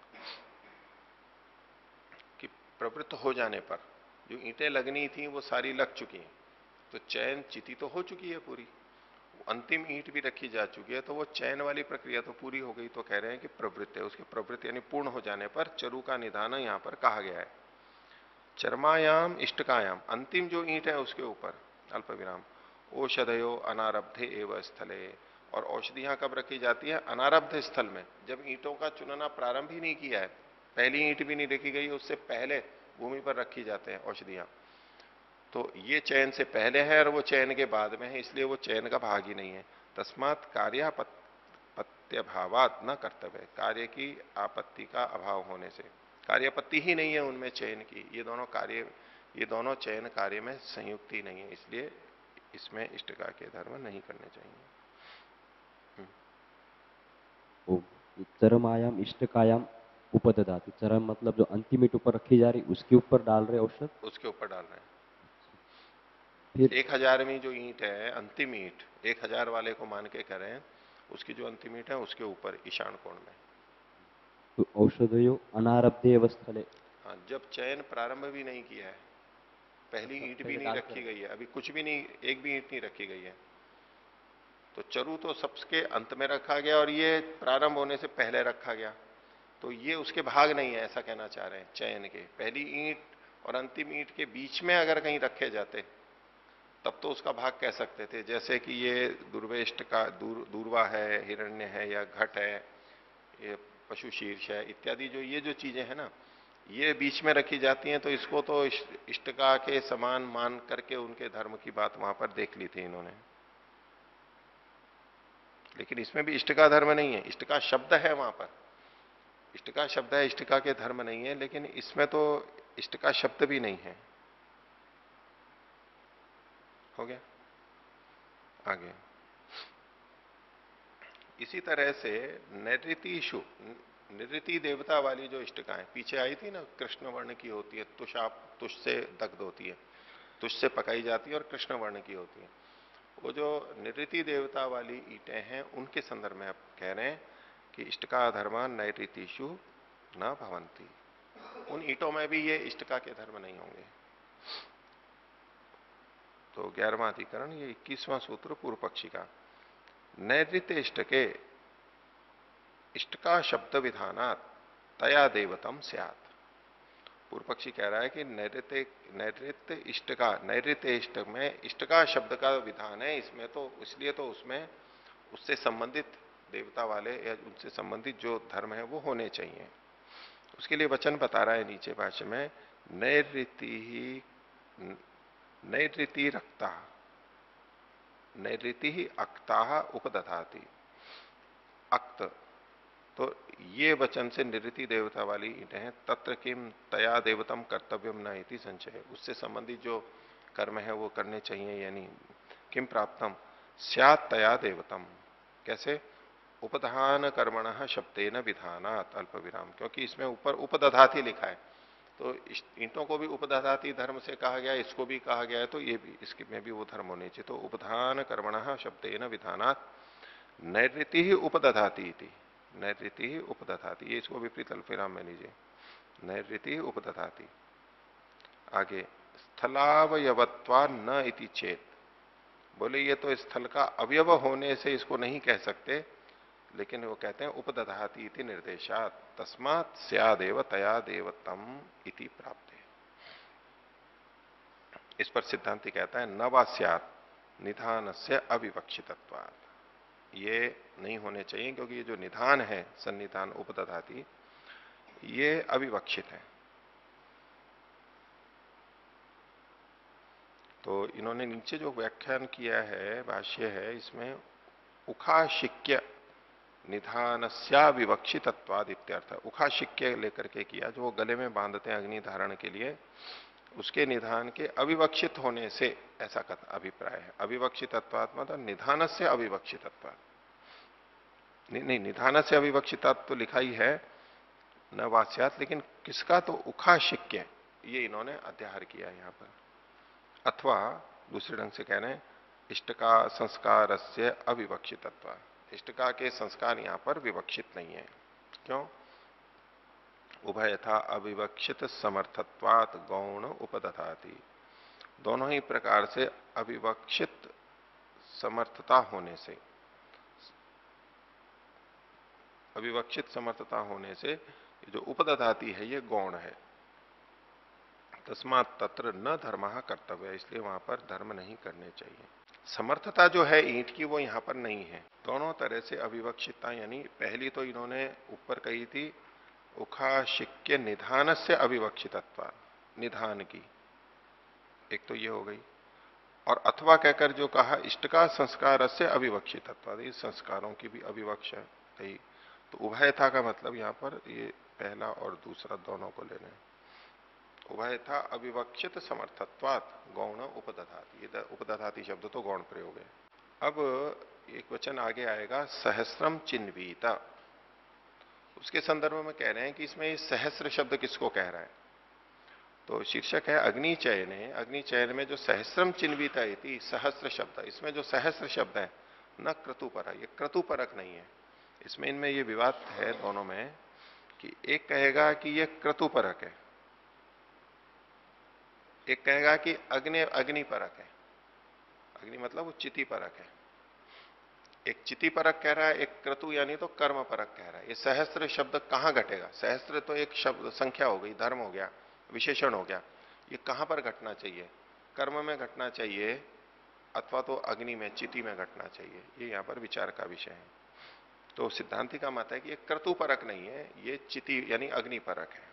कि प्रवृत्त हो जाने पर, जो ईंटें लगनी थी वो सारी लग चुकी हैं, तो चयन चिति तो हो चुकी है पूरी, अंतिम ईंट भी रखी जा चुकी है, तो वो चयन वाली प्रक्रिया तो पूरी हो गई, तो कह रहे हैं कि प्रवृत्ति, उसकी प्रवृत्ति यानी पूर्ण हो जाने पर चरु का निधान यहां पर कहा गया है। चरमायाम इष्टकायाम, अंतिम जो ईंट है उसके ऊपर अल्प विराम, औषधयो अनारब्धे एवं स्थले, और औषधियां कब रखी जाती है? अनारब्ध स्थल में, जब ईंटों का चुनना प्रारंभ ही नहीं किया है, पहली ईंट भी नहीं रखी गई, उससे पहले भूमि पर रखी जाते हैं औषधियां। तो ये चयन से पहले है और वो चयन के बाद में है, इसलिए वो चयन का भाग ही नहीं है। तस्मात कार्यापत्त्यभावात न कर्तव्य, कार्य की आपत्ति का अभाव होने से, कार्यपत्ति ही नहीं है उनमें चयन की, ये दोनों कार्य, ये दोनों चयन कार्य में संयुक्ति नहीं है, इसलिए इसमें इष्टका के धर्म नहीं करने चाहिए। चरमायाम इष्टकायाम उपददाति, चरम मतलब जो अंतिम ईंट ऊपर रखी जा रही उसके ऊपर डाल रहे औषध, उसके ऊपर डाल रहे हैं। फिर एक हजारवीं जो ईंट है, अंतिम ईंट, एक हजार वाले को मान के करें, उसकी जो अंतिम ईंट है उसके ऊपर ईशान कोण में, तो औषधयो अनारब्धे अवस्थले, हाँ, जब चयन प्रारंभ भी नहीं किया है, पहली ईंट भी नहीं रखी गई है, अभी कुछ भी नहीं, एक भी ईंट नहीं रखी गई है, तो चरु तो सबके अंत में रखा गया और ये प्रारंभ होने से पहले रखा गया, तो ये उसके भाग नहीं है, ऐसा कहना चाह रहे हैं। चयन के पहली ईंट और अंतिम ईंट के बीच में अगर कहीं रखे जाते तब तो उसका भाग कह सकते थे, जैसे कि ये दुर्वेष्ट का दूर दूरवा है, हिरण्य है, या घट है, ये पशु शीर्ष है इत्यादि, जो ये जो चीजें हैं ना, ये बीच में रखी जाती हैं, तो इसको तो इष्टका के समान मान करके उनके धर्म की बात वहां पर देख ली थी इन्होंने। लेकिन इसमें भी इष्टका धर्म नहीं है, इष्टका शब्द है वहां पर, इष्टका शब्द है, इष्टका के धर्म नहीं है, लेकिन इसमें तो इष्टका शब्द भी नहीं है। हो गया आगे। इसी तरह से नैऋतिषु, निवृत्ति देवता वाली जो इष्टकाएं पीछे आई थी ना, कृष्ण वर्ण की होती है, तुष आप तुष से दग्ध होती है, तुष से पकाई जाती है और कृष्ण वर्ण की होती है, वो जो निवृत्ति देवता वाली ईंटें हैं उनके संदर्भ में आप कह रहे हैं कि इष्टका धर्मा नैऋतिषु न भवंती, उन ईंटों में भी ये इष्टका के धर्म नहीं होंगे। तो ग्यारहवां अधिकरण, ये इक्कीसवां सूत्र पूर्व पक्षी का, नैऋत्य इष्टके इष्टका शब्द विधानात तया देवतम स्यात्, पूर्व पक्षी कह रहा है कि नैऋत्य नैऋत्य इष्ट का नैऋत्य इष्ट में इष्ट का शब्द का विधान है इसमें, तो इसलिए तो उसमें उससे संबंधित देवता वाले या उनसे संबंधित जो धर्म है वो होने चाहिए। उसके लिए वचन बता रहा है नीचे भाष्य में, नैऋति ही नैऋति रक्ता नैऋति ही अक्ता उपदधाति। अक्त तो ये वचन से निरति देवता वाली ईंटें हैं। तत्र किम तया देवतम कर्तव्यम न इति संचय, उससे संबंधित जो कर्म है वो करने चाहिए, यानी किम प्राप्तम स्यात् तया देवतम। कैसे? उपधान कर्मण शब्देन विधानात् अल्प विराम, क्योंकि इसमें ऊपर उपदधाति लिखा है, तो ईंटों को भी उपदधाति धर्म से कहा गया, इसको भी कहा गया है, तो ये भी इसके में भी वो धर्म होने चाहिए। तो उपधान कर्मण शब्देन विधानात् नैऋति ही उपदधाति इति, नैऋति ही उपदधाति, ये इसको विपरीत अल्पविराम में लीजिए, नैऋति उपदधाति। आगे स्थलावयवत्वा न इति चेत, बोले ये तो स्थल का अवयव होने से इसको नहीं कह सकते, लेकिन वो कहते हैं उपदधाति इति निर्देशात तस्मात् स्यादेव तया देवतम इति प्राप्ते। इस पर सिद्धांति कहता है न वा स्यात् निधानस्य अविवक्षितत्वात्, ये नहीं होने चाहिए क्योंकि ये जो निधान है सन्निधान उपदधाति ये अविवक्षित है। तो इन्होंने नीचे जो व्याख्यान किया है भाष्य है, इसमें उखाशिक्य निधानस्या विवक्षितत्वाद इत्यर्थ, उखाशिक्य लेकर के किया, जो वो गले में बांधते हैं अग्नि धारण के लिए, उसके निधान के अविवक्षित होने से ऐसा कथा अभिप्राय है। अविवक्षितत्वाद मतलब निधान से अविवक्षितत्वाद, नहीं, नहीं निधान से अविवक्षितात तो लिखा ही है न वास्यात, लेकिन किसका? तो उखाशिक्य, ये इन्होंने अध्याहार किया है यहां पर। अथवा दूसरे ढंग से कह रहे हैं इष्टका संस्कार से अविवक्षितत्व, इष्टका के संस्कार यहां पर विवक्षित नहीं है। क्यों? उभयथा अविवक्षित समर्थत्वात् गौण उपदधाति, दोनों ही प्रकार से अविवक्षित समर्थता होने से, अविवक्षित समर्थता होने से जो उपदधाति है ये गौण है। तस्मात् तत्र न धर्म कर्तव्य, इसलिए वहां पर धर्म नहीं करने चाहिए। समर्थता जो है ईंट की वो यहां पर नहीं है, दोनों तरह से अविवक्षितता, यानी पहली तो इन्होंने ऊपर कही थी उखाशिक्य निधान से अविवक्षितत्व, निधान की एक तो ये हो गई, और अथवा कहकर जो कहा इष्टका संस्कार से अविवक्षितत्व, इस संस्कारों की भी अविवक्ष है। तो उभयथा का मतलब यहां पर ये पहला और दूसरा दोनों को लेने, उभयथा अविवक्षित समर्थत्वात् गौण उपदधाति, ये उपदधाति शब्द तो गौण प्रयोग है। अब एक वचन आगे आएगा सहस्रम चिन्वीता, उसके संदर्भ में कह रहे हैं कि इसमें ये सहस्र शब्द किसको कह रहा है? तो शीर्षक है अग्नि चयने, अग्नि चयन में जो सहस्रम चिन्वीता इति सहस्र शब्द, इसमें जो सहस्र शब्द है न क्रतुपर, ये क्रतुपरक नहीं है। इसमें इनमें ये विवाद है दोनों में कि एक कहेगा कि ये क्रतुपरक है, एक कहेगा कि अग्नि अग्नि परक है। अग्नि मतलब वो चिति परक है, एक चिति परक कह रहा है, एक क्रतु यानी तो कर्म परक कह रहा है। ये सहस्त्र शब्द कहां घटेगा? सहस्त्र तो एक शब्द संख्या हो गई, धर्म हो गया, विशेषण हो गया, ये कहां पर घटना चाहिए? कर्म में घटना चाहिए अथवा तो अग्नि में, चिति में घटना चाहिए, ये यहां पर विचार का विषय है। तो सिद्धांति का मत है कि ये क्रतु परक नहीं है, ये चिति यानी अग्नि परक है।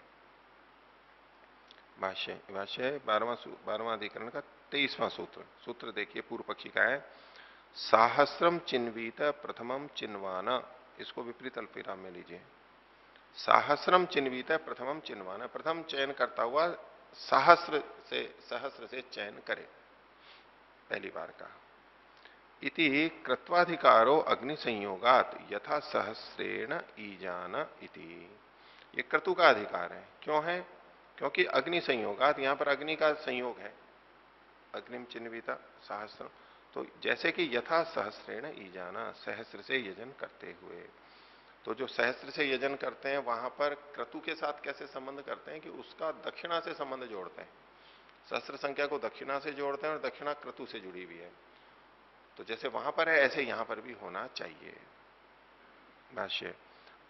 भाष्य भाष्य बारहवां बारहवां अधिकरण का तेईसवां सूत्र, सूत्र देखिए पूर्व पक्षी का है साहस्रम चिन्वीत प्रथमम चिन्वाना, इसको विपरीत अल्पविराम में लीजिए। साहस्रम चिन्वीत प्रथमम चिन्वाना, प्रथम चयन करता हुआ सहस्र से सहस्र से चयन करे, पहली बार का। इति कृत्वाधिकारो अग्नि संयोगात यथा सहस्रेण ईजान इति, ये क्रतु का अधिकार है। क्यों है? क्योंकि अग्नि संयोगात, यहां पर अग्नि का संयोग है, अग्निम चिन्विता सहस्र, तो जैसे कि यथा सहस्रेण ईजाना, सहस्र से यजन करते हुए। तो जो सहस्र से यजन करते हैं वहां पर क्रतु के साथ कैसे संबंध करते हैं कि उसका दक्षिणा से संबंध जोड़ते हैं, सहस्र संख्या को दक्षिणा से जोड़ते हैं और दक्षिणा क्रतु से जुड़ी हुई है। तो जैसे वहां पर है ऐसे यहां पर भी होना चाहिए। भाष्य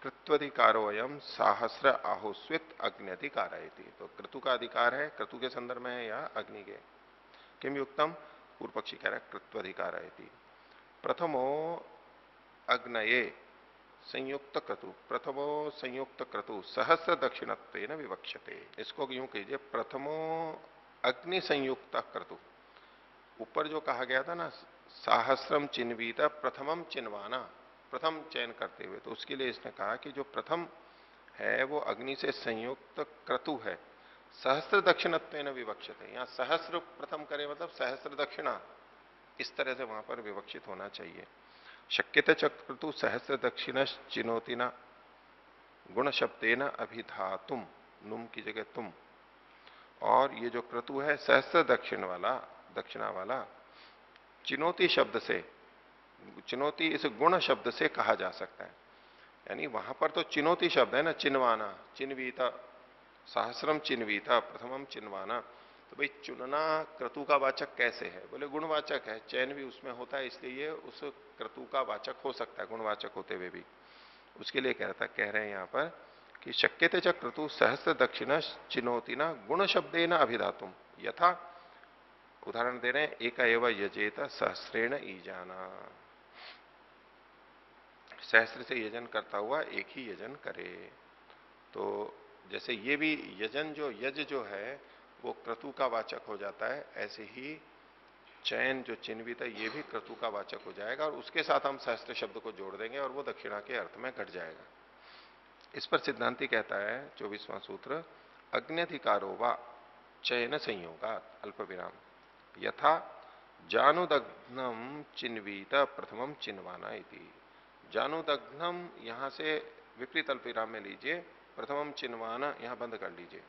कृत्वधिकारो अयम सहस्र आहुस्वित अग्निधिकार। तो क्रतु का अधिकार है, क्रतु के संदर्भ में है या अग्नि के? किम युक्तम? पूर्व पक्षी कह रहा है कृत्वधिकार। प्रथमो अग्नये संयुक्त क्रतु, प्रथमो संयुक्त क्रतु सहस्र दक्षिणत्वेन विवक्षते। इसको यूं कीजिए, प्रथमो अग्नि संयुक्त क्रतु। ऊपर जो कहा गया था ना, सहस्रम चिन्वीता प्रथमम चिन्वाना, प्रथम चयन करते हुए, तो उसके लिए इसने कहा कि जो प्रथम है वो अग्नि से संयुक्त क्रतु है, सहस्र दक्षिणत्वेन विवक्षते। यहाँ सहस्र प्रथम करे मतलब सहस्र दक्षिणा, इस तरह से वहां पर विवक्षित होना चाहिए। शक्यते चक्रतु सहस्र दक्षिण चिनोतिना गुण शब्देन अभिधातुम, नुम की जगह तुम। और ये जो क्रतु है सहस्र दक्षिण वाला, दक्षिणा वाला, चिनोती शब्द से, चिनोती इस गुण शब्द से कहा जा सकता है। यानी वहां पर तो चिनोती शब्द है ना, चिन्वाना, चिन्वीता, सहस्रम चिन्वीता, प्रथमम चिन्वाना। तो भाई चुनना क्रतु का वाचक कैसे है? बोले गुणवाचक है, चयन भी उसमें होता है, इसलिए ये उस क्रतु का वाचक हो सकता है, गुणवाचक होते हुए भी। उसके लिए कह रहा था, कह रहे हैं यहां पर कि शक्यते च क्रतु सहस्र दक्षिण चिनोती ना गुण शब्दे न अभिधातुम। यथा उदाहरण दे रहे हैं, एक एव यजेत सहस्रेण ईजाना, सहस्र से यजन करता हुआ एक ही यजन करे। तो जैसे ये भी यजन, जो यज जो है वो क्रतु का वाचक हो जाता है, ऐसे ही चयन जो चिन्वित है ये भी क्रतु का वाचक हो जाएगा, और उसके साथ हम सहस्त्र शब्द को जोड़ देंगे और वो दक्षिणा के अर्थ में घट जाएगा। इस पर सिद्धांति कहता है, चौबीसवां सूत्र, अग्न्यधिकारो वा चयन संयोगात अल्प विराम यथा जानुदग्नम चिन्वीत प्रथमम चिन्वाना इति। जानुदग्नम यहां से विपरीत अल्प विराम में लीजिए, प्रथमम चिन्वाना यहां बंद कर लीजिए।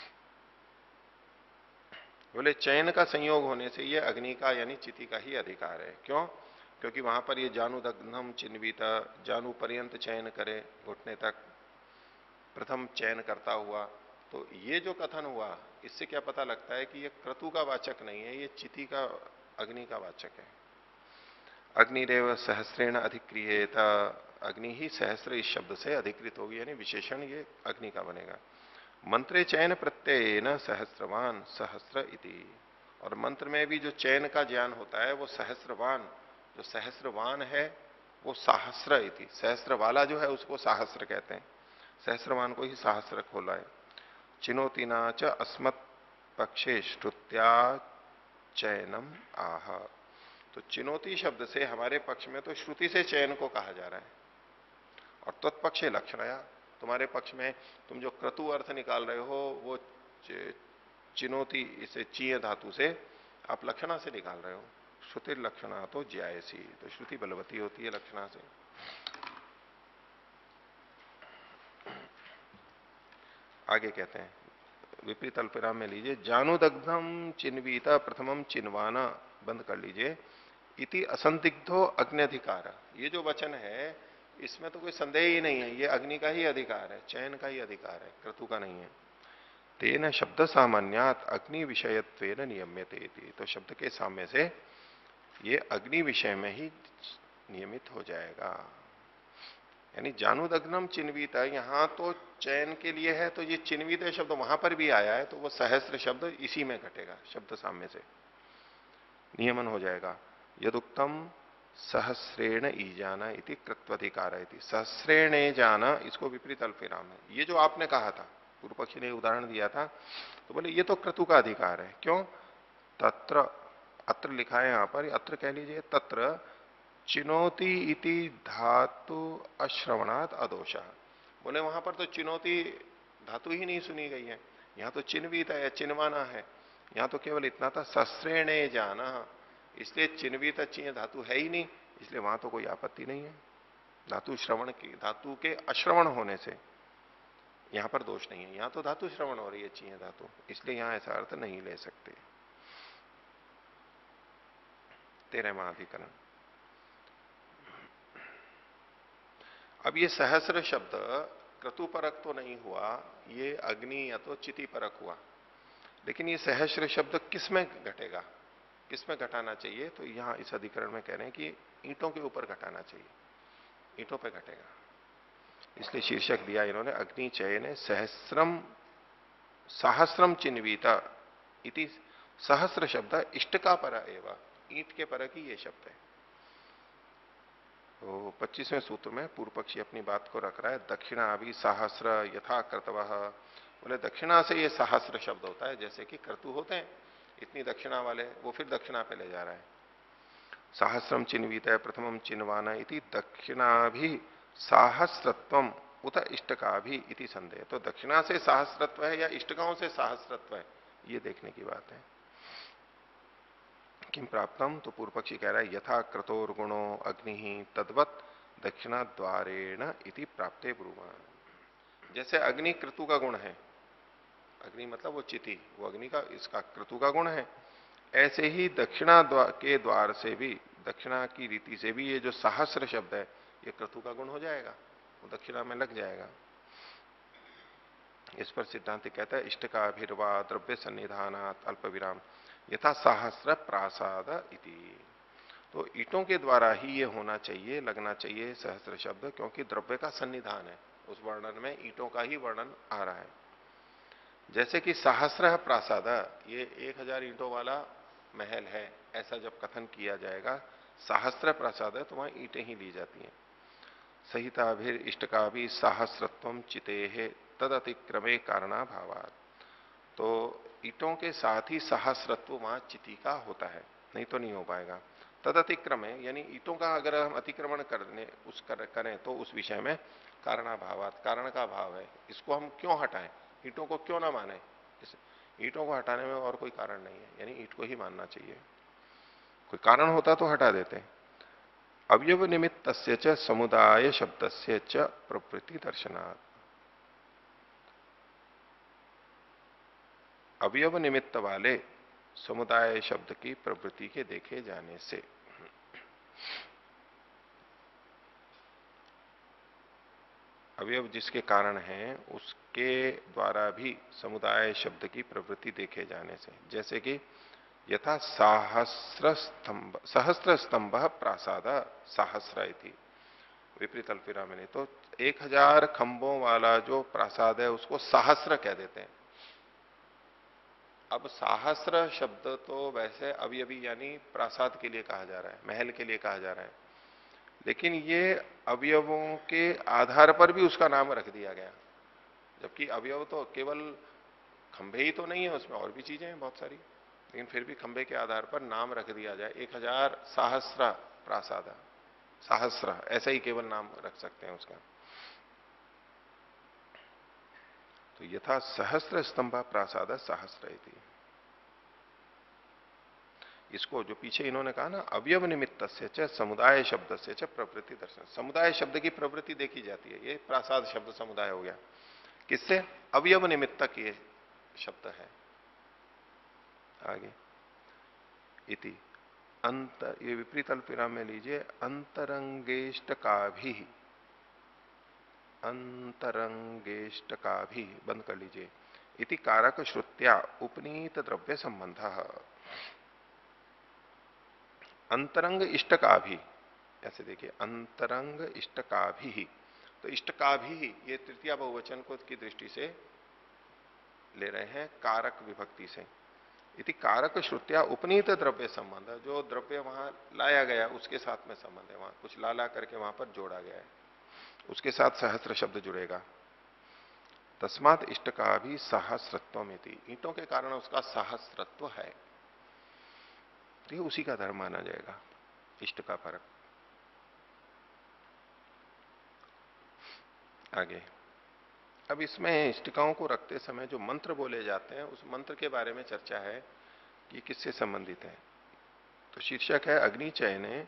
बोले चयन का संयोग होने से ये अग्नि का यानी चिति का ही अधिकार है। क्यों? क्योंकि वहां पर ये जानुदग्नम चिन्वीता, जानु पर्यंत चयन करे, घुटने तक प्रथम चयन करता हुआ, तो ये जो कथन हुआ इससे क्या पता लगता है कि ये क्रतु का वाचक नहीं है, ये चिति का, अग्नि का वाचक है। अग्निरेव सहस्रेण अधिक्रियेत, अग्नि ही सहस्र इस शब्द से अधिकृत होगी, यानी विशेषण ये अग्नि का बनेगा। मंत्रे चयन प्रत्यय न सहस्रवान सहस्र इति। और मंत्र में भी जो चयन का ज्ञान होता है वो सहस्रवान, जो सहस्रवान है वो सहस्र इति, सहस्र वाला जो है उसको सहस्र कहते हैं, सहस्रवान को ही सहस्र खोला है। चिनोतिना च अस्मत् पक्षे श्रुत्या चयनम आह। तो चिनोती शब्द से हमारे पक्ष में तो श्रुति से चयन को कहा जा रहा है, और तत्पक्षे लक्षणया, तुम्हारे पक्ष में तुम जो क्रतु अर्थ निकाल रहे हो वो चिनोती, इसे चीय धातु से आप लक्षणा से निकाल रहे हो। श्रुति लक्षणा तो ज्यायसी, तो श्रुति बलवती होती है लक्षणा से। आगे कहते हैं, विपरीत अल्पविराम में लीजिए, जानुदग्धम चिन्वीता प्रथमम चिन्वाना बंद कर लीजिए, इति असंदिग्धो अग्न्यधिकार। ये जो वचन है इसमें तो कोई संदेह ही नहीं है, ये अग्नि का ही अधिकार है, चयन का ही अधिकार है, क्रतु का नहीं है। तेन शब्द सामान्यात अग्नि विषयत्वेन नियम्यते। तो शब्द के सामने से ये अग्नि विषय में ही नियमित हो जाएगा। यानी जानुदग्नम चिन्वित है, यहां तो चयन के लिए है, तो ये चिन्वित शब्द वहां पर भी आया है, तो वो सहस्र शब्द इसी में घटेगा, शब्द सामने से नियमन हो जाएगा। यदुक्तम सहस्रेण ईजाना इति कृत्वधिकार इति। सहस्रेण जाना, इसको विपरीत अल्पविराम है। ये जो आपने कहा था, पूर्व पक्षी ने उदाहरण दिया था, तो बोले ये तो क्रतु का अधिकार है। क्यों? तत्र, अत्र लिखा है यहां पर, अत्र कह लीजिए, तत्र चिनोती इति धातु अश्रवणात् अदोष। बोले वहां पर तो चिनोती धातु ही नहीं सुनी गई है, यहां तो चिन्वित है, चिन्वाना है, यहां तो केवल इतना था सहस्रेणे जाना, इसलिए चिन्वित चिन्ह धातु है ही नहीं, इसलिए वहां तो कोई आपत्ति नहीं है। धातु श्रवण की, धातु के अश्रवण होने से यहां पर दोष नहीं है, यहां तो धातु श्रवण हो रही है चिन्ह धातु, इसलिए यहां ऐसा अर्थ नहीं ले सकते। तेरहवां अधिकरण। अब ये सहस्र शब्द क्रतुपरक तो नहीं हुआ, ये अग्नि या तो चिति परक हुआ, लेकिन ये सहस्र शब्द किस में घटेगा, किस में घटाना चाहिए? तो यहां इस अधिकरण में कह रहे हैं कि ईंटों के ऊपर घटाना चाहिए, ईंटों पे घटेगा। इसलिए शीर्षक दिया इन्होंने अग्नि चयने सहस्रम सहस्रम चिन्वीता इति। सहस्र शब्द इष्ट का पर एवं, ईंट के पर की ये शब्द है। तो पच्चीसवें सूत्र में पूर्व पक्षी अपनी बात को रख रहा है, दक्षिणा भी सहस्र यथा कर्तवः। बोले दक्षिणा से ये सहस्र शब्द होता है, जैसे कि कर्तु होते हैं इतनी दक्षिणा वाले, वो फिर दक्षिणा पे ले जा रहा है। सहस्रम चिन्वित है प्रथमम चिन्वान इति दक्षिणा भी सहस्रत्वम उत इष्टका भी इति संदेह। तो दक्षिणा से सहस्रत्व है या इष्टकाओं से सहस्रत्व है, ये देखने की बात है। किम प्राप्तम, तो पूर्व पक्षी कह रहा है यथा क्रतोर गुणो अग्नि तद्वत दक्षिणा द्वारेण इति प्राप्ते ब्रूवान। जैसे अग्नि क्रतु का गुण है, अग्नि मतलब वो चिति, वो अग्नि का इसका क्रतु का गुण है, ऐसे ही दक्षिणा द्वार के द्वार से भी, दक्षिणा की रीति से भी ये जो सहस्र शब्द है ये क्रतु का गुण हो जाएगा, वो दक्षिणा में लग जाएगा। इस पर सिद्धांत कहता है इष्ट का अभिर्वा द्रव्य सन्निधानात अल्प विराम यथा सहस्र प्रासाद इति। तो ईटों के द्वारा ही ये होना चाहिए, लगना चाहिए सहस्र शब्द, क्योंकि द्रव्य का सन्निधान है, उस वर्णन में ईटों का ही वर्णन आ रहा है। जैसे कि सहस्र प्रासाद, ये एक हजार ईंटों वाला महल है, ऐसा जब कथन किया जाएगा, सहस्र प्रासाद है तो वहां ईंटें ही ली जाती हैं। सहिता भी इष्ट का भी सहस्रत्व चिते है तद अतिक्रमे कारणा भावात। तो ईटों के साथ ही सहस्रत्व वहां चिति का होता है, नहीं तो नहीं हो पाएगा। तद अतिक्रमे यानी ईटों का अगर हम अतिक्रमण करने उस कर, करें तो उस विषय में कारणा भावात, कारण का भाव है, इसको हम क्यों हटाएं, ईटों को क्यों ना माने। इस ईटों को हटाने में और कोई कारण नहीं है, यानी ईट को ही मानना चाहिए। कोई कारण होता तो हटा देते। अवयव निमित्त च समुदाय शब्द से च प्रवृत्ति दर्शनात्। अवयव निमित्त वाले समुदाय शब्द की प्रवृत्ति के देखे जाने से, अवयव जिसके कारण है उसके द्वारा भी समुदाय शब्द की प्रवृत्ति देखे जाने से, जैसे कि यथा सहस्र स्तंभ, सहस्र स्तंभ प्रासाद सहस्र इति विपरीत अल्पिरामिनी। तो एक हजार खंभों वाला जो प्रासाद है उसको सहस्र कह देते हैं। अब सहस्र शब्द तो वैसे अवयवी यानी प्रासाद के लिए कहा जा रहा है, महल के लिए कहा जा रहा है, लेकिन ये अवयवों के आधार पर भी उसका नाम रख दिया गया, जबकि अवयव तो केवल खंभे ही तो नहीं है, उसमें और भी चीजें हैं बहुत सारी, लेकिन फिर भी खंभे के आधार पर नाम रख दिया जाए। एक हजार सहस्र प्रासाद, सहस्र ऐसा ही केवल नाम रख सकते हैं उसका। तो यथा सहस्र स्तंभ प्रासाद सहस्र इति। इसको जो पीछे इन्होंने कहा ना अवयव निमित्त से च समुदाय शब्द से च प्रवृत्ति दर्शन, समुदाय शब्द की प्रवृत्ति देखी जाती है, ये प्रासाद शब्द समुदाय हो गया, किससे, अवयव निमित्तक ये शब्द है। आगे इति अंत, ये विपरीत अल्पविराम में लीजिए, अंतरंगेष्ट का भी, अंतरंगेष्ट का भी बंद कर लीजिए, इति कारक श्रुत्या उपनीत द्रव्य संबंध। अंतरंग इष्ट का भी, ऐसे देखिए अंतरंग इष्ट का भी, तो इष्ट का भी ये तृतीया बहुवचन को की दृष्टि से ले रहे हैं कारक विभक्ति से। इति कारक श्रुत्या उपनीत द्रव्य संबंध, जो द्रव्य वहां लाया गया उसके साथ में संबंध है, वहां कुछ ला ला करके वहां पर जोड़ा गया है, उसके साथ सहस्त्र शब्द जुड़ेगा। तस्मात इष्ट का भी सहस्रत्व, ईंटों के कारण उसका सहस्रत्व है, तो ये उसी का धर्म माना जाएगा, इष्ट का फर्क। आगे अब इसमें इष्टिकाओं को रखते समय जो मंत्र बोले जाते हैं उस मंत्र के बारे में चर्चा है कि किससे संबंधित है। तो शीर्षक है अग्नि चयने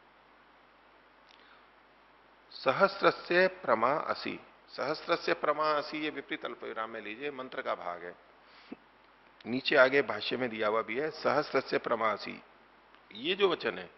सहस्रस्य प्रमा असि। सहस्रस्य प्रमा असि ये विपरीत अल्पविराम में लीजिए, मंत्र का भाग है, नीचे आगे भाष्य में दिया हुआ भी है सहस्रस्य प्रमा असि। ये जो वचन है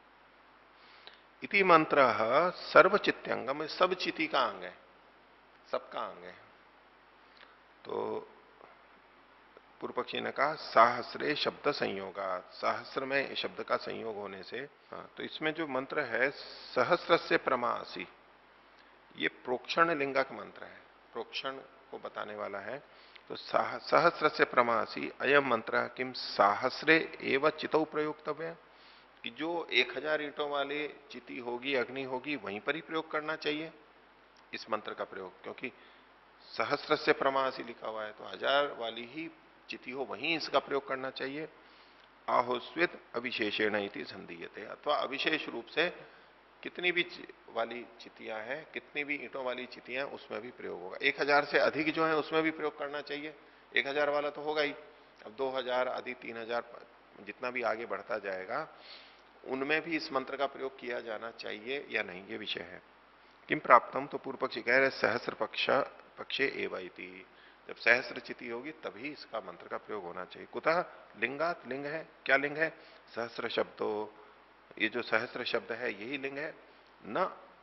इति मंत्र सर्वचित्त्यंगम, सब चिति का अंग है, सबका अंग है। तो पूर्व पक्षी ने कहा सहस्रे शब्द संयोगा, सहस्र में शब्द का संयोग होने से, हाँ, तो इसमें जो मंत्र है सहस्र से प्रमासी, ये प्रोक्षण लिंगक मंत्र है, प्रोक्षण को बताने वाला है। तो साह, सहस्र से प्रमासी अयम मंत्र किम साहस्रे एवं चितौ प्रयोक्तव्य, कि जो एक हजार ईंटों वाले चिति होगी, अग्नि होगी, वहीं पर ही प्रयोग करना चाहिए इस मंत्र का प्रयोग, क्योंकि सहस्र से प्रमासी लिखा हुआ है, तो हजार वाली ही चिति हो वहीं इसका प्रयोग करना चाहिए। आहोस्वित अविशेषेण इति संधीयते, अथवा अविशेष रूप से कितनी भी वाली चितियां हैं, कितनी भी ईंटों वाली चितियां, उसमें भी प्रयोग होगा। एक हजार से अधिक जो है उसमें भी प्रयोग करना चाहिए। एक हजार वाला तो होगा ही, अब दो हजार आदि तीन हजार जितना भी आगे बढ़ता जाएगा उनमें भी इस मंत्र का प्रयोग किया जाना चाहिए या नहीं, ये विषय है। किम प्राप्तम, तो पूर्व पक्षी कह रहे सहस्र पक्ष पक्षे एवं इति, जब सहस्र चिति होगी तभी इसका मंत्र का प्रयोग होना चाहिए। कुतः लिंगात, लिंग है, क्या लिंग है, सहस्र शब्दों, ये जो सहस्र शब्द है यही लिंग है। न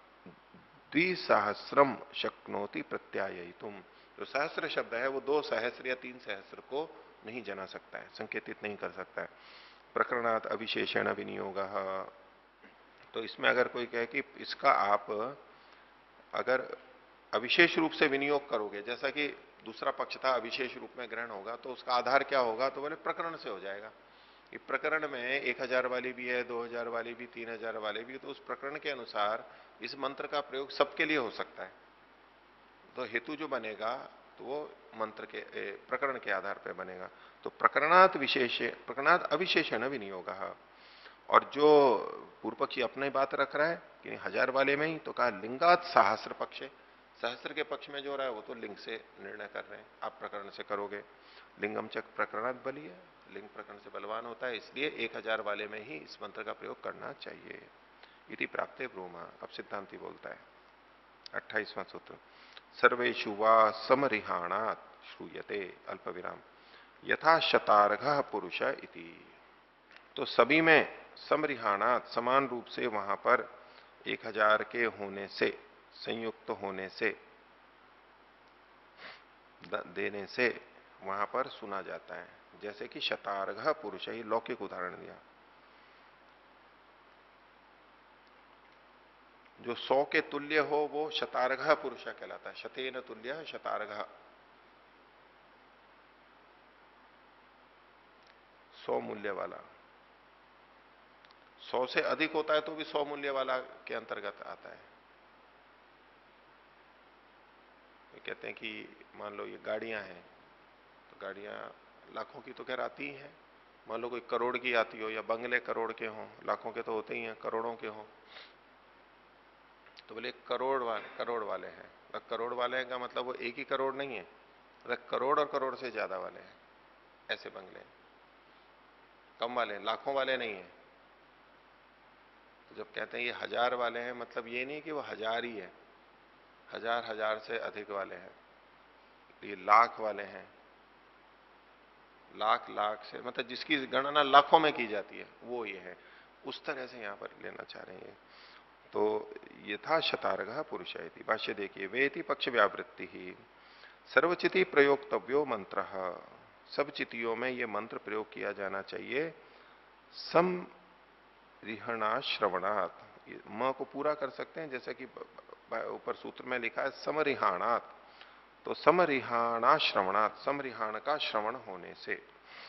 द्विसहस्रम शक्नोति प्रत्यायितुम, जो सहस्र शब्द है वो दो सहस्र या तीन सहस्र को नहीं जना सकता है, संकेतित नहीं कर सकता है। प्रकरणात अविशेषण विनियोग, तो इसमें अगर कोई कहे कि इसका आप अगर अविशेष रूप से विनियोग करोगे, जैसा कि दूसरा पक्ष था अविशेष रूप में ग्रहण होगा, तो उसका आधार क्या होगा, तो बोले प्रकरण से हो जाएगा। कि प्रकरण में एक हजार वाली भी है, दो हजार वाली भी, तीन हजार वाले भी, तो उस प्रकरण के अनुसार इस मंत्र का प्रयोग सबके लिए हो सकता है। तो हेतु जो बनेगा तो वो मंत्र के प्रकरण के आधार पर बनेगा। तो प्रकरणात विशेष, प्रकरणात अविशेषण विनियोग, और जो पूर्व पक्षी अपने बात रख रहा है कि हजार वाले में ही, तो कहा लिंगात सहस्र पक्ष, सहस्र के पक्ष में जो हो रहा है वो तो लिंग से निर्णय कर रहे हैं, आप प्रकरण से करोगे। लिंगम चक प्रकरणात बली है, लिंग प्रकरण से बलवान होता है, इसलिए एक हजार वाले में ही इस मंत्र का प्रयोग करना चाहिए। इति प्राप्ते ब्रूमा, अब सिद्धांति बोलता है अट्ठाईसवां सूत्र, सर्वेषु वा समरिहाणात श्रूयते अल्प विराम यथा शतार्घ पुरुष इति, तो सभी में समरिहाणात समान रूप से वहां पर एक हजार के होने से, संयुक्त होने से, देने से वहां पर सुना जाता है। जैसे कि शतार्घ पुरुष, ही लौकिक उदाहरण दिया। जो सौ के तुल्य हो वो शतार्घ पुरुष कहलाता है, शतेन तुल्य शतार्घ, सौ मूल्य वाला। सौ से अधिक होता है तो भी सौ मूल्य वाला के अंतर्गत आता है। ये कहते हैं कि मान लो ये गाड़ियां हैं, तो गाड़ियां लाखों की तो खैर आती ही है, मान लो कोई करोड़ की आती हो, या बंगले करोड़ के हों, लाखों के तो होते ही हैं, करोड़ों के हों, तो बोले करोड़ वाले, करोड़ वाले हैं। करोड़ वाले का मतलब वो एक ही करोड़ नहीं है, मतलब करोड़ और करोड़ से ज्यादा वाले हैं, ऐसे बंगले कम वाले, लाखों वाले नहीं है। तो जब कहते हैं ये हजार वाले हैं, मतलब ये नहीं कि वो हजार ही है, हजार हजार से अधिक वाले हैं। ये लाख वाले हैं, लाख लाख से, मतलब जिसकी गणना लाखों में की जाती है वो ये है, उस तरह से यहां पर लेना चाह रहे हैं। तो यथा शतार्घ पुरुष है। भाष्य देखिए, वेति पक्ष व्यावृत्ति ही सर्वचिति प्रयोक्तव्यो मंत्र, सब चितियों में ये मंत्र प्रयोग किया जाना चाहिए। समरिहणा श्रवणात्, म को पूरा कर सकते हैं, जैसे कि ऊपर सूत्र में लिखा है समरिहाणात, तो समरिहाणा श्रवणात्, समरिहाण का श्रवण होने से।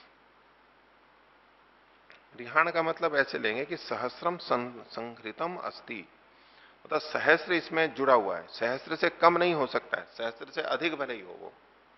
रिहाण का मतलब ऐसे लेंगे कि सहस्रम संहृतम अस्ति, मतलब सहस्र इसमें जुड़ा हुआ है, सहस्र से कम नहीं हो सकता है, सहस्र से अधिक भले ही हो वो।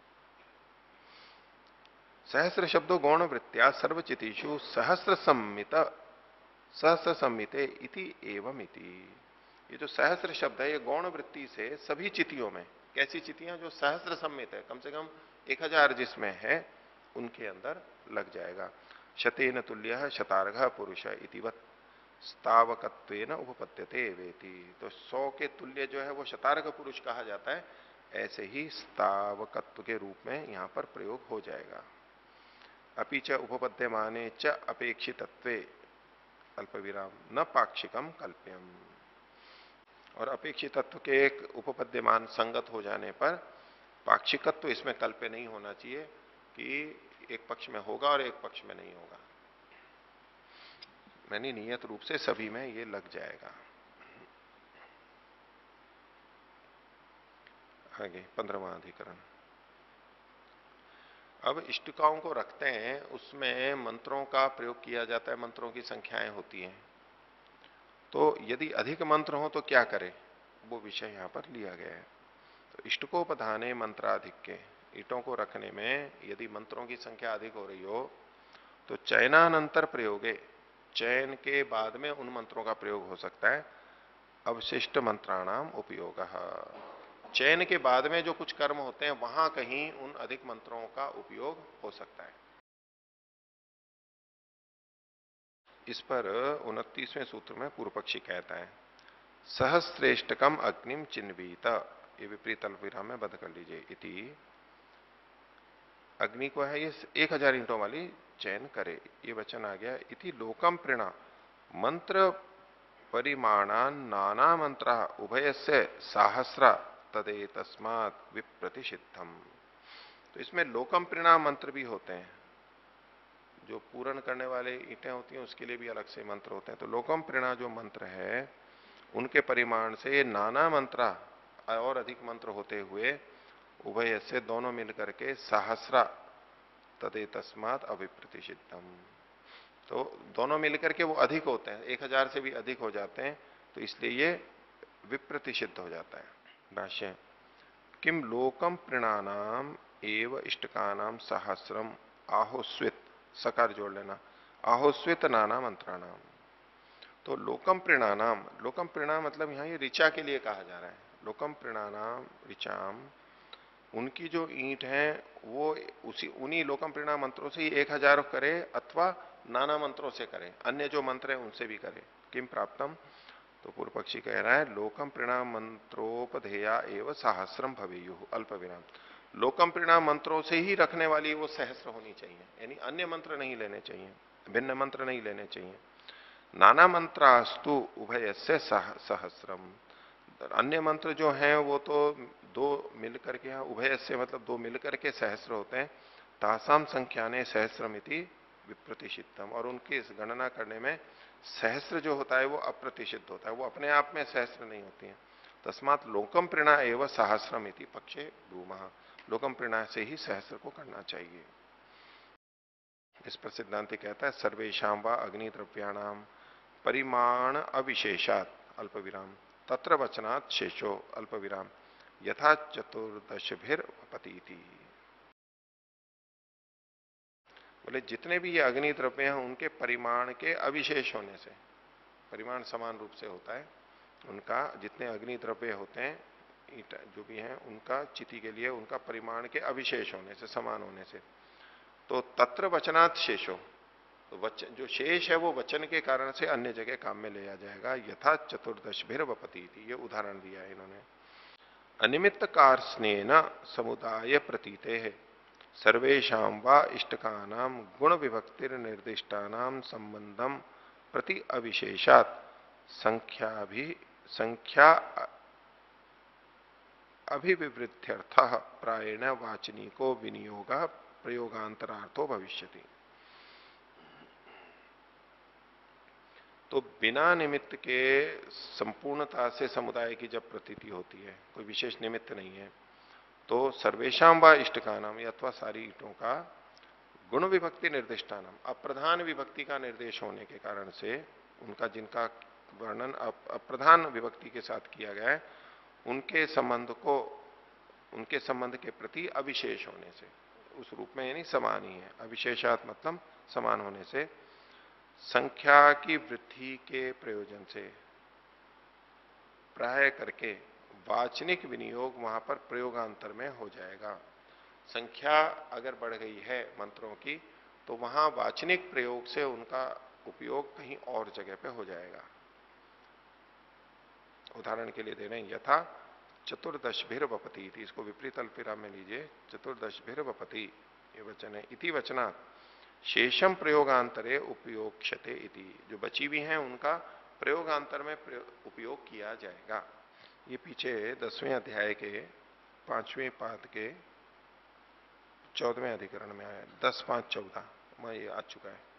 सहस्र शब्दों गौण वृत्त्या सर्वचितिषु सहस्र सम्मित, सहस्र सम्मिते इति एवं इति। ये जो सहस्र शब्द है ये गौण वृत्ति से सभी चितियों में, कैसी चितियां जो सहस्र सम्मित है, कम से कम एक हजार जिसमें है उनके अंदर लग जाएगा। शतेन तुल्य शतार्घ पुरुष इतिवत स्तावकत्वेन उपपद्यते वेति, तो सौ के तुल्य जो है वो शतार्घ पुरुष कहा जाता है, ऐसे ही स्तावकत्व के रूप में यहां पर प्रयोग हो जाएगा। अपि च उपपद्यमाने च अपेक्षितत्वे अल्प विराम न पाक्षिकम कल्प्यम, और अपेक्षित तत्व के एक उपपद्यमान संगत हो जाने पर पाक्षिकत्व इसमें कल्प्य नहीं होना चाहिए कि एक पक्ष में होगा और एक पक्ष में नहीं होगा, मैंने नियत रूप से सभी में ये लग जाएगा। आगे पंद्रहवां अधिकरण। अब इष्टिकाओं को रखते हैं, उसमें मंत्रों का प्रयोग किया जाता है, मंत्रों की संख्याएं होती हैं। तो यदि अधिक मंत्र हो तो क्या करे, वो विषय यहां पर लिया गया है। तो इष्टकोपधाने मंत्राधिक के, ईटों को रखने में यदि मंत्रों की संख्या अधिक हो रही हो तो चयनानंतर प्रयोगे, चयन के बाद में उन मंत्रों का प्रयोग हो सकता है। अवशिष्ट मंत्राणाम उपयोग, चयन के बाद में जो कुछ कर्म होते हैं वहां कहीं उन अधिक मंत्रों का उपयोग हो सकता है। इस पर उनतीसवें सूत्र में पूर्व पक्षी कहता है सहस्रेष्टकम अग्निम चिन्वीत, ये विपरीत अल्पविराम में बंद कर लीजिए। इति अग्नि को है ये एक हजार ईंटों वाली चयन करे, ये वचन आ गया। इति लोकम प्रणा मंत्र परिमाणान नाना मंत्र उभय से सहस्रा तदे तस्मात विप्रतिषिद्धम। तो इसमें लोकम प्रणा मंत्र भी होते हैं, जो पूर्ण करने वाले ईंटें होती हैं उसके लिए भी अलग से मंत्र होते हैं। तो लोकम प्रणा जो मंत्र है उनके परिमाण से नाना मंत्र और अधिक मंत्र होते हुए उभय से दोनों मिलकर के सहस्रा तदे तस्मात अभिप्रतिषिद्धम, तो दोनों मिलकर के वो अधिक होते हैं, एक हजार से भी अधिक हो जाते हैं, तो इसलिए ये विप्रतिषिद्ध हो जाता है। भाष्य किम लोकम प्रणनाम एव इष्टकानाम सहस्रम आहोस्वित, सकार जोड़ लेना, आहोस्वित नाना मंत्राणाम। तो लोकम प्रणनाम, लोकम प्रणा मतलब यहां ये ऋचा के लिए कहा जा रहा है। लोकम प्रणनाम ऋचाम, उनकी जो ईंट है वो उसी उन्हीं लोकम प्रणा मंत्रों से ही एक हजार करे अथवा नाना मंत्रों से करे, अन्य जो मंत्र है उनसे भी करे। किम प्राप्तम, तो पूर्व पक्षी कह रहा है लोकम प्रणा मंत्रोपधेया एवं सहस्रम भवेयु, अल्प विराम। लोकम प्रणा मंत्रों से ही रखने वाली वो सहस्र होनी चाहिए, यानी अन्य मंत्र नहीं लेने चाहिए, भिन्न मंत्र नहीं लेने चाहिए। नाना मंत्रास्तु उभय से सहस्रम, अन्य मंत्र जो हैं वो तो दो मिलकर के, यहाँ उभय से मतलब दो मिलकर के सहस्र होते हैं। तासाम संख्या ने सहस्रमिति विप्रतिषिद्धम, और उनकी इस गणना करने में सहस्र जो होता है वो अप्रतिषिद्ध होता है, वो अपने आप में सहस्र नहीं होती है। तस्मात लोकम प्रणा एवं सहस्रम इति पक्षे भूमः, लोकम प्रणा से ही सहस्र को करना चाहिए। इस पर सिद्धांति कहता है सर्वेशाम व अग्नि द्रव्याणाम परिमाण अविशेषात अल्प विराम तत्र वचनात् शेषो अल्प विराम यथा चतुर्दश भिर पतीति। बोले जितने भी ये अग्नि द्रव्य हैं उनके परिमाण के अविशेष होने से, परिमाण समान रूप से होता है उनका, जितने अग्नि द्रव्य होते हैं ईंट जो भी हैं उनका चिति के लिए उनका परिमाण के अविशेष होने से, समान होने से। तो तत्र वचनात् शेषो, तो वचन जो शेष है वो वचन के कारण से अन्य जगह काम में लिया जाएगा। यथा चतुर्दश भिर वपति, ये उदाहरण दिया है इन्होंने। अनिमित्त कार्स्नेन समुदाय प्रतीते है सर्वेशाम वा इष्टकानाम गुण विभक्तिर निर्दिष्टानाम संबंधम प्रति अविशेषात संख्या भी संख्या अभिविवृद्ध्यर्थ प्रायेण वाचनिको विनियोग प्रयोगांतरार्थो भविष्यति। तो बिना निमित्त के संपूर्णता से समुदाय की जब प्रतीति होती है, कोई विशेष निमित्त नहीं है, तो सर्वेशाम व इष्टकानाम अथवा सारी ईटों का गुण विभक्ति निर्दिष्टानाम, अप्रधान विभक्ति का निर्देश होने के कारण से उनका जिनका वर्णन अप्रधान विभक्ति के साथ किया गया है उनके संबंध को, उनके संबंध के प्रति अविशेष होने से, उस रूप में यानी समान ही है, अविशेषात मतलब समान होने से संख्या की वृद्धि के प्रयोजन से प्राय करके वाचनिक विनियोग वहां पर प्रयोगांतर में हो जाएगा। संख्या अगर बढ़ गई है मंत्रों की तो वहां वाचनिक प्रयोग से उनका उपयोग कहीं और जगह पे हो जाएगा। उदाहरण के लिए दे रहे हैं यथा चतुर्दश भिर वपति, इसको विपरीत अल्पविराम में लीजिए, चतुर्दश भिर वपति ये वचन है। इति वचना शेषम प्रयोगांतरे उपयोक्षते इति, जो बची हुई हैं उनका प्रयोगांतर में उपयोग किया जाएगा। ये पीछे दसवें अध्याय के पांचवें पाद के चौदहवें अधिकरण में आया, दस पांच चौदह वहां ये आ चुका है।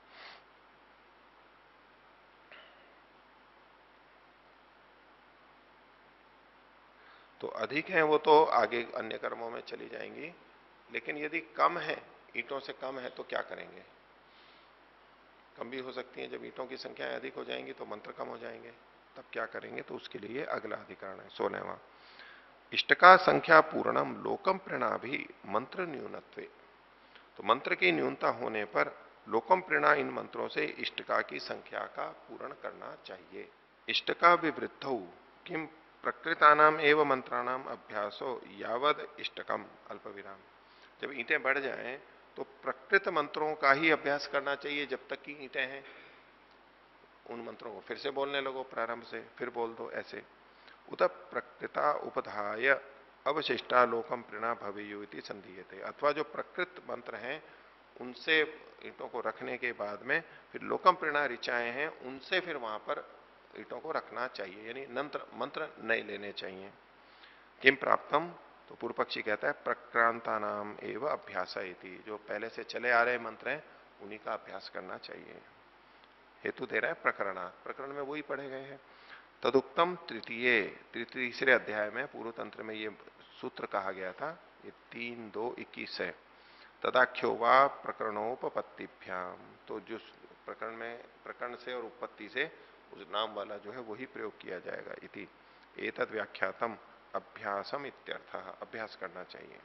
तो अधिक है वो तो आगे अन्य कर्मों में चली जाएंगी, लेकिन यदि कम है, ईंटों से कम है, तो क्या करेंगे? कम भी हो सकती है। जब ईंटों की संख्या अधिक हो जाएंगी तो मंत्र कम हो जाएंगे, तब क्या करेंगे? तो उसके लिए अगला अधिकरण है सोलहवां। इष्टका संख्या पूर्णम लोकम प्रणा भी मंत्र न्यूनत्वे। तो मंत्र की न्यूनता होने पर लोकम प्रणा इन मंत्रों से इष्टका की संख्या का पूर्ण करना चाहिए। इष्टका विवृद्धौ किम प्रकृतानाम एवं मंत्राणाम अभ्यासो यावद इष्टकम अल्प विराम। जब ईंटें बढ़ जाएं तो प्रकृत मंत्रों का ही अभ्यास करना चाहिए जब तक कि ईंटें हैं। उन मंत्रों को फिर से बोलने लगो प्रारंभ से, फिर बोल दो ऐसे। उत प्रकृता उपधाय अवशिष्टा लोकम प्रणा भवेयु इति संधीयते। अथवा जो प्रकृत मंत्र हैं उनसे ईंटों को रखने के बाद में फिर लोकम प्रणा ऋचाएं हैं, उनसे फिर वहां पर ईंटों को रखना चाहिए, यानी मंत्र मंत्र नए लेने चाहिए। किम प्राप्तम, तो पूर्व पक्षी कहता है प्रक्रांता नाम एवं अभ्यास इति। जो पहले से चले आ रहे मंत्र हैं उन्हीं का अभ्यास करना चाहिए। हेतु दे रहा है प्रकरणात्, प्रकरण में वही पढ़े गए हैं। तदुक्तम तृतीय, तीसरे अध्याय में पूर्व तंत्र में ये सूत्र कहा गया था, ये तीन दो इक्कीस है। तदाख्यो वा प्रकरणोपपत्तिभ्याम, तो जो प्रकरण में प्रकरण से और उत्पत्ति से उस नाम वाला जो है वही प्रयोग किया जाएगा। इति एतद व्याख्यातम अभ्यासम इत्यर्थ, अभ्यास करना चाहिए।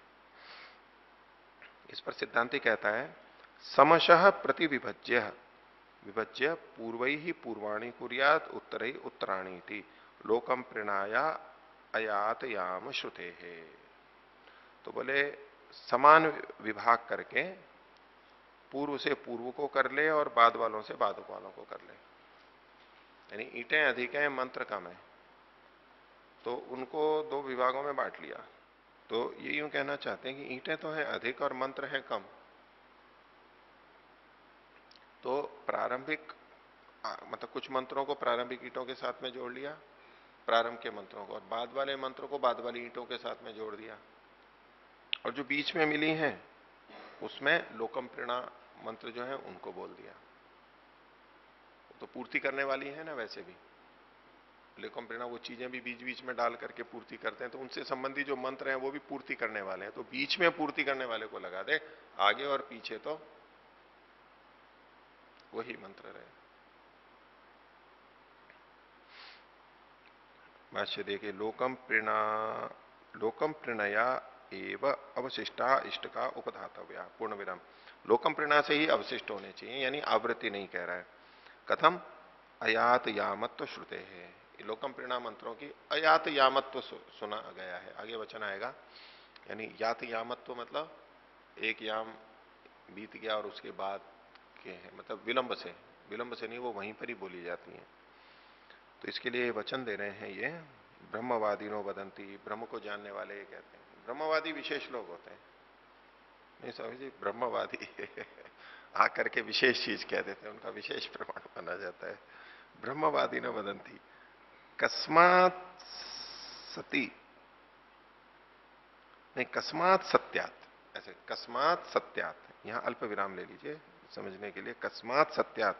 इस पर सिद्धांति कहता है समशः प्रतिविभज्य विभज्य पूर्व ही पूर्वाणी कुर्यात उत्तर ही उत्तराणी थी लोकम प्रणया अयात याम श्रुते है। तो बोले समान विभाग करके पूर्व से पूर्व को कर ले और बाद वालों से बाद वालों को कर ले। यानी ईंटें अधिक हैं, मंत्र कम है, तो उनको दो विभागों में बांट लिया। तो ये यूं कहना चाहते हैं कि ईंटें तो हैं अधिक और मंत्र हैं कम। तो प्रारंभिक मतलब कुछ मंत्रों को प्रारंभिक ईंटों के साथ में जोड़ लिया, प्रारंभ के मंत्रों को, और बाद वाले मंत्रों को बाद वाली ईंटों के साथ में जोड़ दिया। और जो बीच में मिली हैं उसमें लोकम प्रणा मंत्र जो है उनको बोल दिया। तो पूर्ति करने वाली है ना, वैसे भी लोकम प्रणा वो चीजें भी बीच बीच में डाल करके पूर्ति करते हैं, तो उनसे संबंधी जो मंत्र हैं वो भी पूर्ति करने वाले हैं। तो बीच में पूर्ति करने वाले को लगा दे, आगे और पीछे तो वही मंत्र रहे। भाष्य देखिए, लोकम प्रणा लोकम प्रणया एव अवशिष्टा इष्ट का उपधातव्या पूर्ण विराम। लोकम प्रणा से ही अवशिष्ट होने चाहिए, यानी आवृत्ति नहीं कह रहा है। कथम अयात यामत्व श्रुते है। लोकम प्रणा मंत्रों की अयात यामत्व सुना गया है। आगे वचन आएगा, यानी यात यामत्व मतलब एक याम बीत गया और उसके बाद के हैं, मतलब विलंब से, विलंब से नहीं, वो वहीं पर ही बोली जाती है। तो इसके लिए वचन दे रहे हैं ये, ब्रह्मवादिनो वदंती, ब्रह्म को जानने वाले ये कहते हैं। ब्रह्मवादी विशेष लोग होते हैं, नहीं स्वामी जी, ब्रह्मवादी आकर के विशेष चीज कह देते हैं, उनका विशेष प्रमाण माना जाता है। ब्रह्मवादी न वदंती कस्मात सती, नहीं कस्मात सत्यात, ऐसे कस्मात सत्यात, यहां अल्प विराम ले लीजिए समझने के लिए। कस्मात सत्यात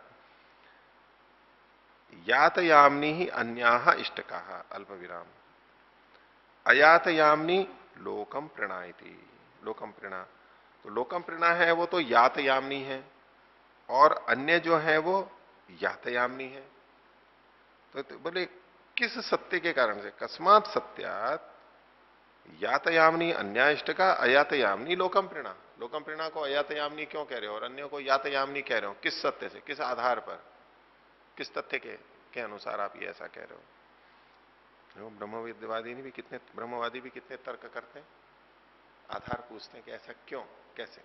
यातयामनी ही अन्याह इष्टका अल्प विराम, अयातयामनी लोकम प्रणा। लोकम प्रणा, तो लोकम प्रणा है वो तो यातयामनी है, और अन्य जो है वो यातयामनी है। तो, तो बोले किस सत्य के कारण से, कस्मात सत्यात यातयामनी अन्य इष्ट का अयातयामनी लोकम प्रणा। लोकम प्रणा को अयातयामनी क्यों कह रहे हो और अन्यों को यातयामनी कह रहे हो? किस सत्य से, किस आधार पर, किस तथ्य के, के अनुसार आप ये ऐसा कह रहे हो? ब्रह्मवादी भी कितने ब्रह्मवादी भी कितने तर्क करते हैं, आधार पूछते हैं कि ऐसा क्यों, कैसे।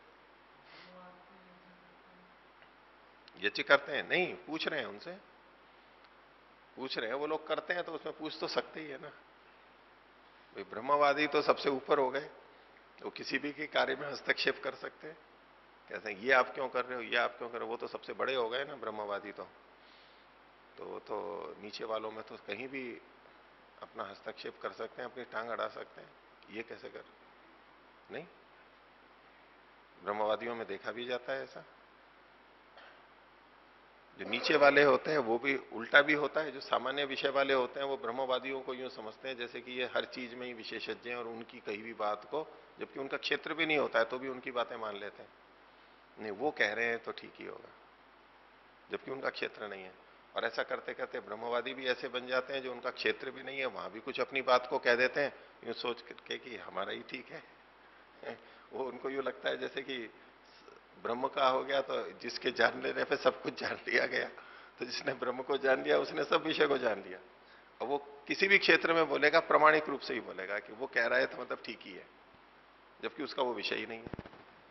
यज्ञ करते हैं, नहीं पूछ रहे हैं उनसे, पूछ रहे हैं, वो लोग करते हैं तो उसमें पूछ तो सकते ही है ना। भाई ब्रह्मवादी तो सबसे ऊपर हो गए, तो किसी भी के कार्य में हस्तक्षेप कर सकते हैं। कहते हैं ये आप क्यों कर रहे हो, ये आप क्यों कर रहे हो, वो तो सबसे बड़े हो गए ना ब्रह्मवादी। तो तो वो तो नीचे वालों में तो कहीं भी अपना हस्तक्षेप कर सकते हैं, अपनी टांग अड़ा सकते हैं, ये कैसे कर, नहीं ब्रह्मवादियों में देखा भी जाता है ऐसा। जो नीचे वाले होते हैं वो भी उल्टा भी होता है, जो सामान्य विषय वाले होते हैं वो ब्रह्मवादियों को यूं समझते हैं जैसे कि ये हर चीज में ही विशेषज्ञ हैं और उनकी कही भी बात को, जबकि उनका क्षेत्र भी नहीं होता है तो भी उनकी बातें मान लेते हैं। नहीं, वो कह रहे हैं तो ठीक ही होगा, जबकि उनका क्षेत्र नहीं है। और ऐसा करते करते ब्रह्मवादी भी ऐसे बन जाते हैं जो उनका क्षेत्र भी नहीं है, वहां भी कुछ अपनी बात को कह देते हैं यूं सोच करके कि हमारा ही ठीक है। वो उनको यूं लगता है जैसे कि ब्रह्म का हो गया तो जिसके जान लेने पे सब कुछ जान लिया गया, तो जिसने ब्रह्म को जान लिया उसने सब विषय को जान लिया। और वो किसी भी क्षेत्र में बोलेगा प्रामाणिक रूप से ही बोलेगा कि वो कह रहा है तो मतलब ठीक ही है, जबकि उसका वो विषय ही नहीं है।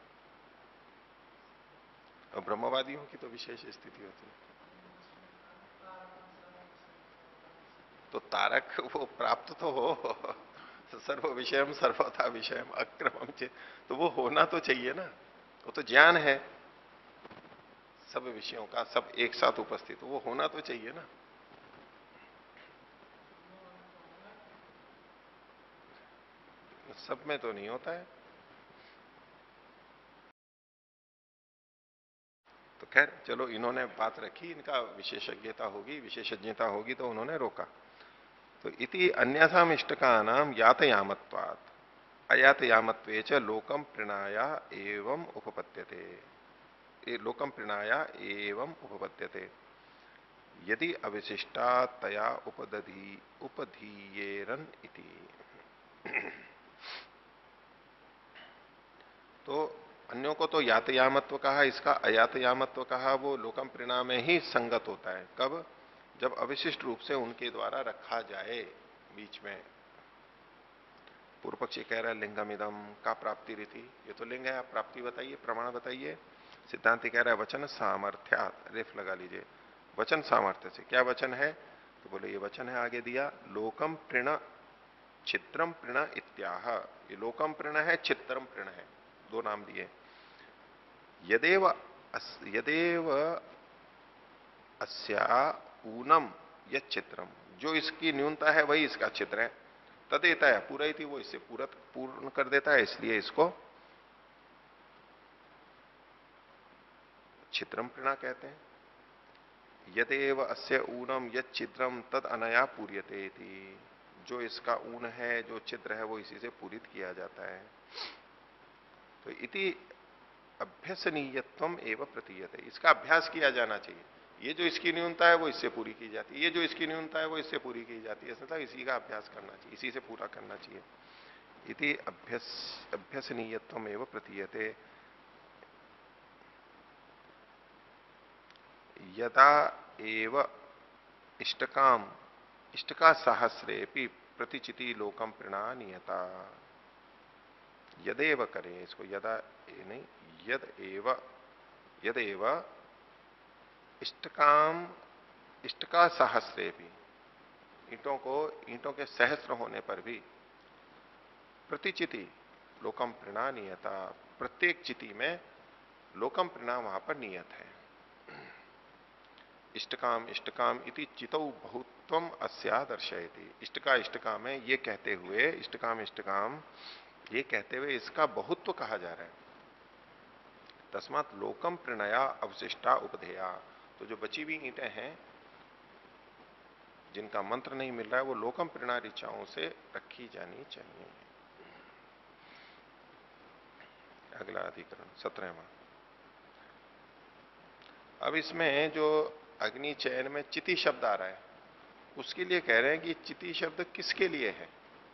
और ब्रह्मवादियों की तो विशेष स्थिति होती है। तो तारक वो प्राप्त तो हो, सर्व विषयम सर्वथा विषयम अक्रमम चेत, तो वो होना तो चाहिए ना, वो तो ज्ञान है सब विषयों का, सब एक साथ उपस्थित, वो होना तो चाहिए ना। सब में तो नहीं होता है। तो खैर चलो, इन्होंने बात रखी, इनका विशेषज्ञता होगी, विशेषज्ञता होगी तो उन्होंने रोका। तो इति अन्यथाम इष्टका नाम यातयामत्वात् अयातयामत्वे च लोकम प्रणया एवं उपपद्यते, ये लोकम प्रणया एवं उपपद्यते यदि अविशिष्टा तया उपदधी उपधीयेरन इति। तो अन्यों को तो यातयामत्व कहा, इसका अयातयामत्व कहा, वो लोकम प्रणा में ही संगत होता है। कब? जब अविशिष्ट रूप से उनके द्वारा रखा जाए बीच में। पूर्व पक्षी कह रहा है लिंगमिदम का प्राप्ति रीति, ये तो लिंग है, आप प्राप्ति बताइए, प्रमाण बताइए। सिद्धांति कह रहा है वचन सामर्थ्यात, रेफ लगा लीजिए, वचन सामर्थ्य से। क्या वचन है? तो बोले ये वचन है, आगे दिया लोकम प्रण चित्रम प्रण इत्याह। ये लोकम प्रण है, चित्रम प्रण है, दो नाम दिए। यदेव अस, यदेव अस्या ऊनम यह चित्रम, जो इसकी न्यूनता है वही इसका चित्र है। तदेता है पूरा ही थी, वो इससे पूरा पूर्ण कर देता है, इसलिए इसको चित्रम प्रणा कहते हैं। यदेव अस्य ऊनम यद चित्रम तद अनया पूर्यते थी, जो इसका ऊन है, जो चित्र है, वो इसी से पूरित किया जाता है। तो इति अभ्यसनीयत्वम एवं प्रतीयते, इसका अभ्यास किया जाना चाहिए। ये जो इसकी न्यूनता है वो इससे पूरी की जाती है, ये जो इसकी न्यूनता है वो इससे पूरी की जाती है, मतलब इसी का अभ्यास करना चाहिए, इसी से पूरा करना चाहिए। इति अभ्यस अभ्यसनीयत्वम एवं प्रतीयते यदा एव इष्टकाम इष्टका सहस्रेपि प्रतिचिति लोकम प्रणा नियता। यदेव करें इसको, यदा नहीं, यद एव, यदेव इष्टकाम इष्टका सहस्रेपि, ईंटों को ईंटों के सहस्त्र होने पर भी प्रतिचिति लोकम प्रणा नियता, प्रत्येक चिति में लोकम प्रणा वहां पर नियत है। इष्टकाम इष्टकाम इति चितौ बहुत्वम अस्या दर्शयति, इष्टका इष्टकाम है ये कहते हुए, इष्टकाम इष्टकाम ये कहते हुए इसका बहुत्व कहा जा रहा है। तस्मात् लोकम प्रणया अवशिष्टा उपधेया, तो जो बची हुई ईंटें हैं जिनका मंत्र नहीं मिल रहा है वो लोकम प्रणा ऋचाओं से रखी जानी चाहिए। अगला अधिकरण सत्रहवां। अब इसमें जो अग्नि चयन में चिति शब्द आ रहा है उसके लिए कह रहे हैं कि चिति शब्द किसके लिए है?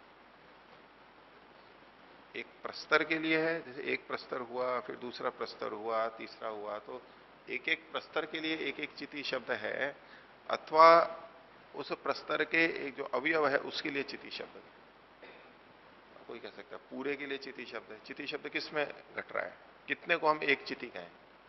एक प्रस्तर के लिए है, जैसे एक प्रस्तर हुआ, फिर दूसरा प्रस्तर हुआ, तीसरा हुआ, तो एक एक प्रस्तर के लिए एक एक चिति शब्द है, अथवा उस प्रस्तर के एक जो अवयव है उसके लिए चिति शब्द है। कोई कह सकता है पूरे के लिए चिति शब्द है। चिति शब्द किस में घट रहा है? कितने को हम एक चिति कहें?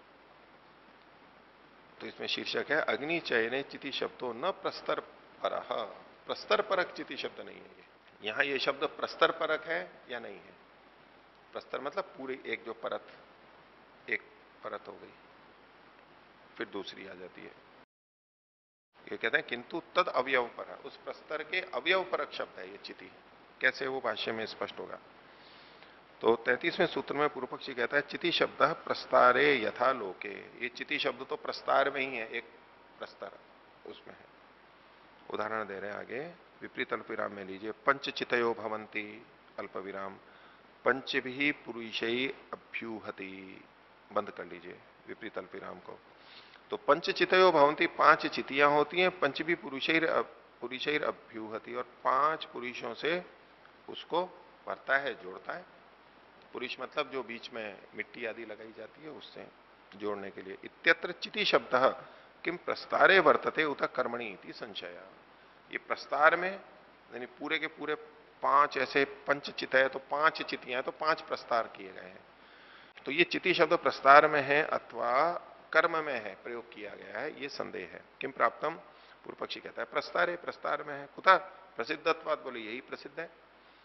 तो इसमें शीर्षक है अग्नि चयने चिति शब्दों न प्रस्तर परह, प्रस्तर परक चिति शब्द नहीं है ये। यहां ये शब्द प्रस्तर परक है या नहीं है? प्रस्तर मतलब पूरी एक जो परत, एक परत हो गई, फिर दूसरी आ जाती है। ये कहते हैं किंतु तद अवयव पर, उस प्रस्तर के अवयव परक शब्द है ये चिति। कैसे वो भाष्य में स्पष्ट होगा। तो तैंतीसवें सूत्र में पूर्व पक्षी कहता है चिति शब्द प्रस्तारे यथा लोके, ये चिति शब्द तो प्रस्तार में ही है, एक प्रस्तर उसमें है। उदाहरण दे रहे हैं आगे, विपरीत अल्प विराम में लीजिए, पंचचितयो भवंती, अल्प विराम, पंच भी पुरुषई अभ्यूहति, बंद कर लीजिए विपरीत अल्प विराम को। तो पंचचितयो भवंती, पांच चितियां होती हैं, पंच भी पुरुषैर पुरुषैर अभ्यूहति, और पांच पुरुषों से उसको भरता है, जोड़ता है। पुरुष मतलब जो बीच में मिट्टी आदि लगाई जाती है उससे जोड़ने के लिए। इत्यत्र चिति शब्द किम प्रस्तारे वर्तते उत कर्मणि इति संशय। ये प्रस्तार में यानी पूरे के पूरे पांच ऐसे पंच चित है, तो पांच चितियां, तो पांच प्रस्तार किए गए हैं। तो ये चिति शब्द प्रस्तार में है अथवा कर्म में है, प्रयोग किया गया है, ये संदेह है। किम प्राप्तम, पूर्व पक्षी कहता है प्रस्तारे, प्रस्तार में है। कुतः प्रसिद्धत्वाद, बोले यही प्रसिद्ध है।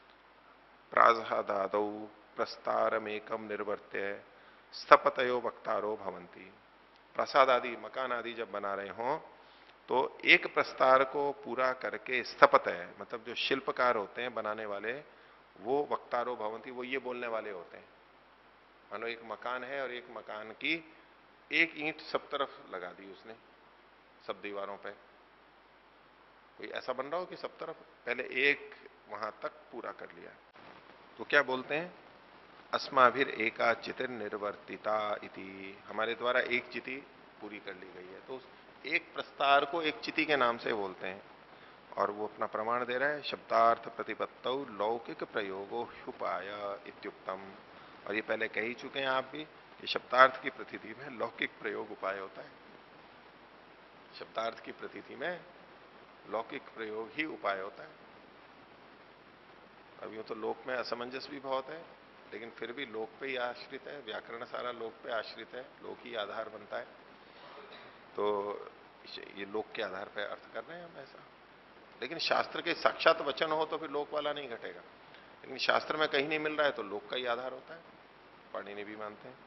प्राजहादादौ प्रस्तारमेकम निर्वर्त्य स्थपतयो वक्तारो भवंती। प्रसाद आदि, मकान आदि जब बना रहे हो तो एक प्रस्तार को पूरा करके स्थपत है, मतलब जो शिल्पकार होते हैं बनाने वाले, वो वक्तारो भवंती, वो ये बोलने वाले होते हैं। मानो एक मकान है और एक मकान की एक ईंट सब तरफ लगा दी उसने, सब दीवारों पे। कोई ऐसा बन रहा हो कि सब तरफ, पहले एक वहां तक पूरा कर लिया, तो क्या बोलते हैं, अस्माभिर एका चितिर निर्वर्तिता इति, हमारे द्वारा एक चिति पूरी कर ली गई है। तो एक प्रस्तार को एक चिति के नाम से बोलते हैं। और वो अपना प्रमाण दे रहा है, शब्दार्थ प्रतिपत्तौ लौकिक प्रयोगो ह्युपाय इत्युक्तम। और ये पहले कह ही चुके हैं आप भी कि शब्दार्थ की प्रतीति में लौकिक प्रयोग उपाय होता है। शब्दार्थ की प्रतीति में लौकिक प्रयोग ही उपाय होता है। अब यूं तो लोक में असमंजस भी बहुत है, लेकिन फिर भी लोक पे ही आश्रित है, व्याकरण सारा लोक पे आश्रित है, लोक ही आधार बनता है। तो ये लोक के आधार पर अर्थ कर रहे हैं हम ऐसा। लेकिन शास्त्र के साक्षात वचन हो तो फिर लोक वाला नहीं घटेगा, लेकिन शास्त्र में कहीं नहीं मिल रहा है तो लोक का ही आधार होता है, पाणिनि भी मानते हैं।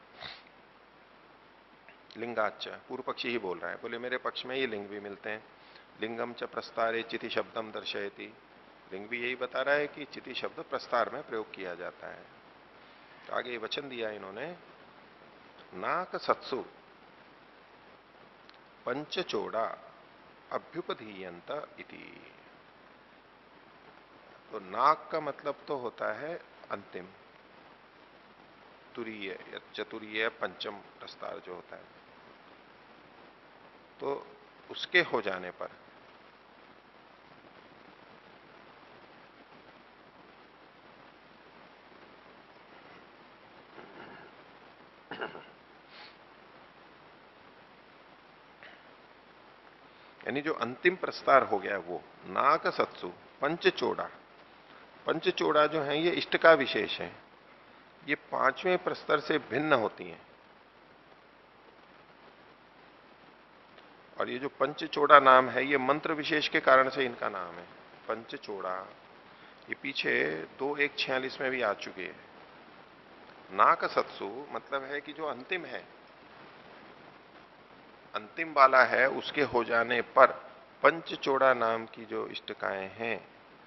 लिंगाच, पूर्व पक्षी ही बोल रहा है, बोले मेरे पक्ष में ये लिंग भी मिलते हैं। लिंगम च प्रस्तारे चिति शब्दम दर्शयति, लिंग भी यही बता रहा है कि चिति शब्द प्रस्तार में प्रयोग किया जाता है। तो आगे वचन दिया इन्होंने, नाक सत्सु पंचचोड़ा अभ्युपधीयंत इति। तो नाक का मतलब तो होता है अंतिम, तुरीय या चतुरीय पंचम प्रस्तार जो होता है, तो उसके हो जाने पर यानी जो अंतिम प्रस्तार हो गया वो नाक सत्सु पंचचोड़ा। पंचचोड़ा जो है ये इष्ट का विशेष है, ये पांचवें प्रस्तर से भिन्न होती हैं। और ये जो पंचचोड़ा नाम है ये मंत्र विशेष के कारण से इनका नाम है पंचचोड़ा। ये पीछे दो एक छियालीस में भी आ चुके हैं। नाक सत्सु मतलब है कि जो अंतिम है, अंतिम वाला है, उसके हो जाने पर पंचचोड़ा नाम की जो इष्टकाएं हैं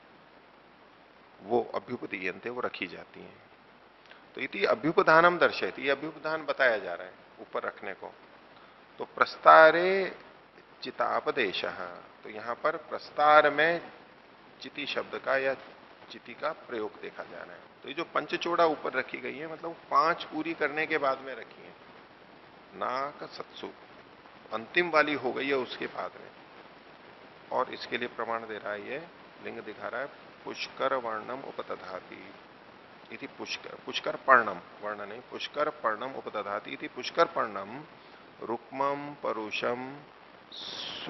वो अभ्युपदीयन्ते, वो रखी जाती हैं। तो इति अभ्युपधानम दर्शयति, ये अभ्युपधान बताया जा रहा है ऊपर रखने को। तो प्रस्तारे चितापदेश, तो यहां पर प्रस्तार में चिति शब्द का या चिति का प्रयोग देखा जा रहा है। तो ये जो पंचचोड़ा ऊपर रखी गई है, मतलब पांच पूरी करने के बाद में रखी है। नाक सत्सु अंतिम वाली हो गई है उसके बाद में। और इसके लिए प्रमाण दे रहा है, ये लिंग दिखा रहा है, पुष्कर वर्णम उपदधाति इति। पुष्कर, पुष्कर पर्णम, वर्ण नहीं, पुष्कर पर्णम उपदधाति इति। पुष्कर पर्णम रुक्मम परुषम स्व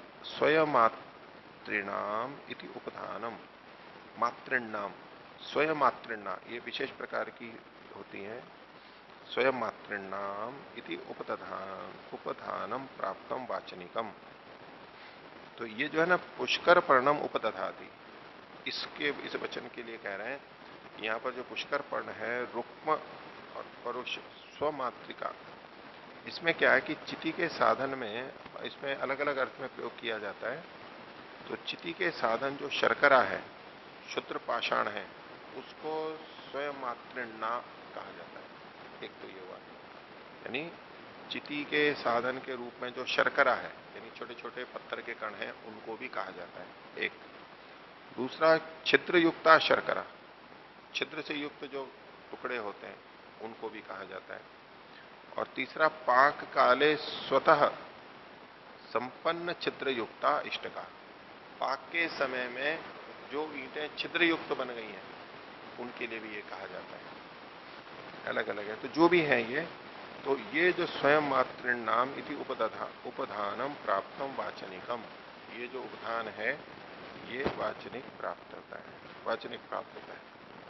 स्वयमातृणाम इति उपधानम। मातृणाम, स्वयं मातृणा, ये विशेष प्रकार की होती है। स्वयं मातृणाम इति उपधान उपधानम प्राप्तम वाचनिकम। तो ये जो है ना पुष्कर पर्णम उपदधाति, इसके इस वचन के लिए कह रहे हैं, यहाँ पर जो पुष्कर पर्ण है, रुक्म और परुष स्वमातृका, इसमें क्या है कि चिति के साधन में, इसमें अलग अलग अर्थ में प्रयोग किया जाता है। तो चिति के साधन जो शर्करा है, शुद्र पाषाण है, उसको स्वयं मातृणा कहा जाता है। एक तो ये हुआ, यानी चिति के साधन के रूप में जो शर्करा है, यानी छोटे छोटे पत्थर के कण हैं, उनको भी कहा जाता है एक। दूसरा छिद्र युक्ता शर्करा, छिद्र से युक्त जो टुकड़े होते हैं उनको भी कहा जाता है। और तीसरा पाक काले स्वतः संपन्न छिद्र युक्ता इष्टका, पाक के समय में जो ईंटें छिद्र युक्त बन गई हैं उनके लिए भी ये कहा जाता है, अलग अलग है। तो जो भी है ये, तो ये जो स्वयं मातृणाम इति उपदधा उपधानम प्राप्तम वाचनिकम, ये जो उपधान है ये वाचनिक प्राप्त होता है, वाचनिक प्राप्त होता है।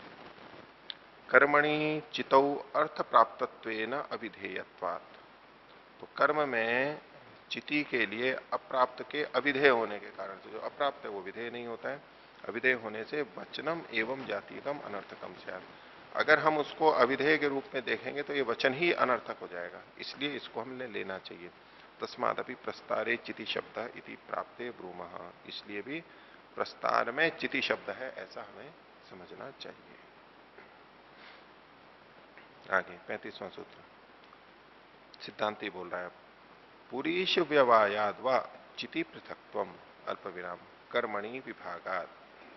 कर्मणि चितौ अर्थ प्राप्तत्वेन अविधेयत्वात्, तो कर्म में चिति के लिए अप्राप्त के अविधेय होने के कारण से, जो अप्राप्त है वो विधेय नहीं होता है, अविधेय होने से वचनम एवं जातीयकम अनर्थकम स्यात्, अगर हम उसको अविधेय के रूप में देखेंगे तो ये वचन ही अनर्थक हो जाएगा, इसलिए इसको हमें लेना चाहिए। तस्मादपि प्रस्तारे चिति शब्द इति प्राप्ते ब्रूमः, इसलिए भी प्रस्तार में चिति शब्द है ऐसा हमें समझना चाहिए। आगे पैंतीसवां सूत्र सिद्धांति बोल रहा है, पुरीश व्यवायाद व चिति पृथक्त्वम अल्प विराम कर्मणि विभागात,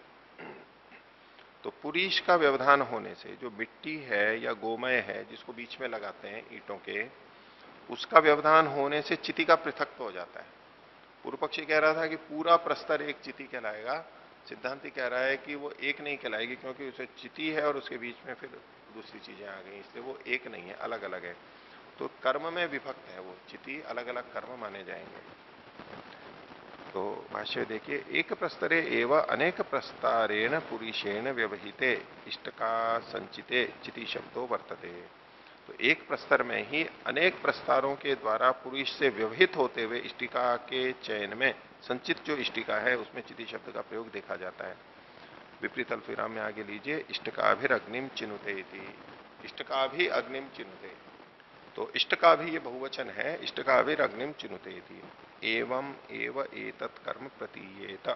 तो पुरीश का व्यवधान होने से, जो मिट्टी है या गोमय है जिसको बीच में लगाते हैं ईंटों के, उसका व्यवधान होने से चिति का पृथक्त्व हो जाता है। पूर्व पक्षी कह रहा था कि पूरा प्रस्तर एक चिति कहलाएगा, सिद्धांति कह रहा है कि वो एक नहीं कहलाएगी, क्योंकि उसे चिति है और उसके बीच में फिर दूसरी चीजें आ गई, इसलिए वो एक नहीं है, अलग अलग है। तो कर्म में विभक्त है वो चिति, अलग अलग कर्म माने जाएंगे। तो भाष्य देखिए, एक प्रस्तरे एवं अनेक प्रस्तारेण पुरुषेण व्यवहिते इष्टका संचिते चिति शब्दों वर्तते, तो एक प्रस्तर में ही अनेक प्रस्तारों के द्वारा पुरुष से व्यवहित होते हुए इष्टिका के चयन में संचित जो इष्टिका है उसमें चिति शब्द का प्रयोग देखा जाता है। विपरीत अल्पविराम में आगे लीजिए, इष्टकाभिर अग्निम चिनुते इति, इष्टकाभि अग्निम चिनुते, तो इष्टका भी ये बहुवचन है, इष्टकाभिर अग्निम चिनुते इति, एवं एव एतत् कर्म प्रतीयेत,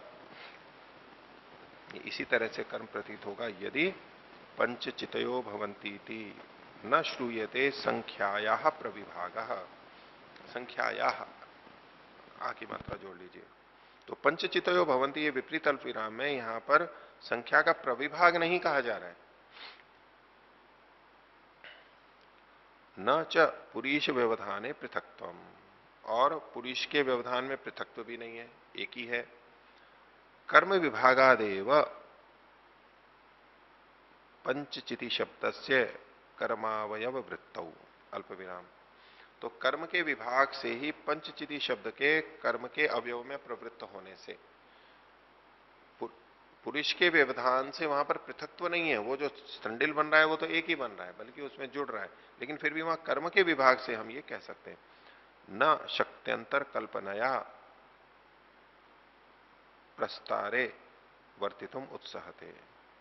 इसी तरह से कर्म प्रतीत होगा यदि पंचचितयो भवन्ति इति न श्रूयते संख्याया प्रविभागः, संख्याया आ की मात्रा जोड़ लीजिए, तो पंचचितयो भवन्ति ये विपरीत अल्पविराम में यहां पर संख्या का प्रविभाग नहीं कहा जा रहा है। न च पुरीश व्यवधाने पृथक्त्वम, और पुरुष के व्यवधान में पृथक्त्व भी नहीं है, एक ही है। कर्म विभागादेव पंचचिति शब्दस्य कर्मावयव वृत्तौ अल्प विराम, तो कर्म के विभाग से ही पंचचिति शब्द के कर्म के अवयव में प्रवृत्त होने से, पुरुष के व्यवधान से वहां पर पृथक्त्व नहीं है, वो जो स्टंडिल बन रहा है वो तो एक ही बन रहा है, बल्कि उसमें जुड़ रहा है, लेकिन फिर भी वहां कर्म के विभाग से हम ये कह सकते हैं न शक्त्यंतर कल्पनया प्रस्तारे वर्तितुम उत्साहते,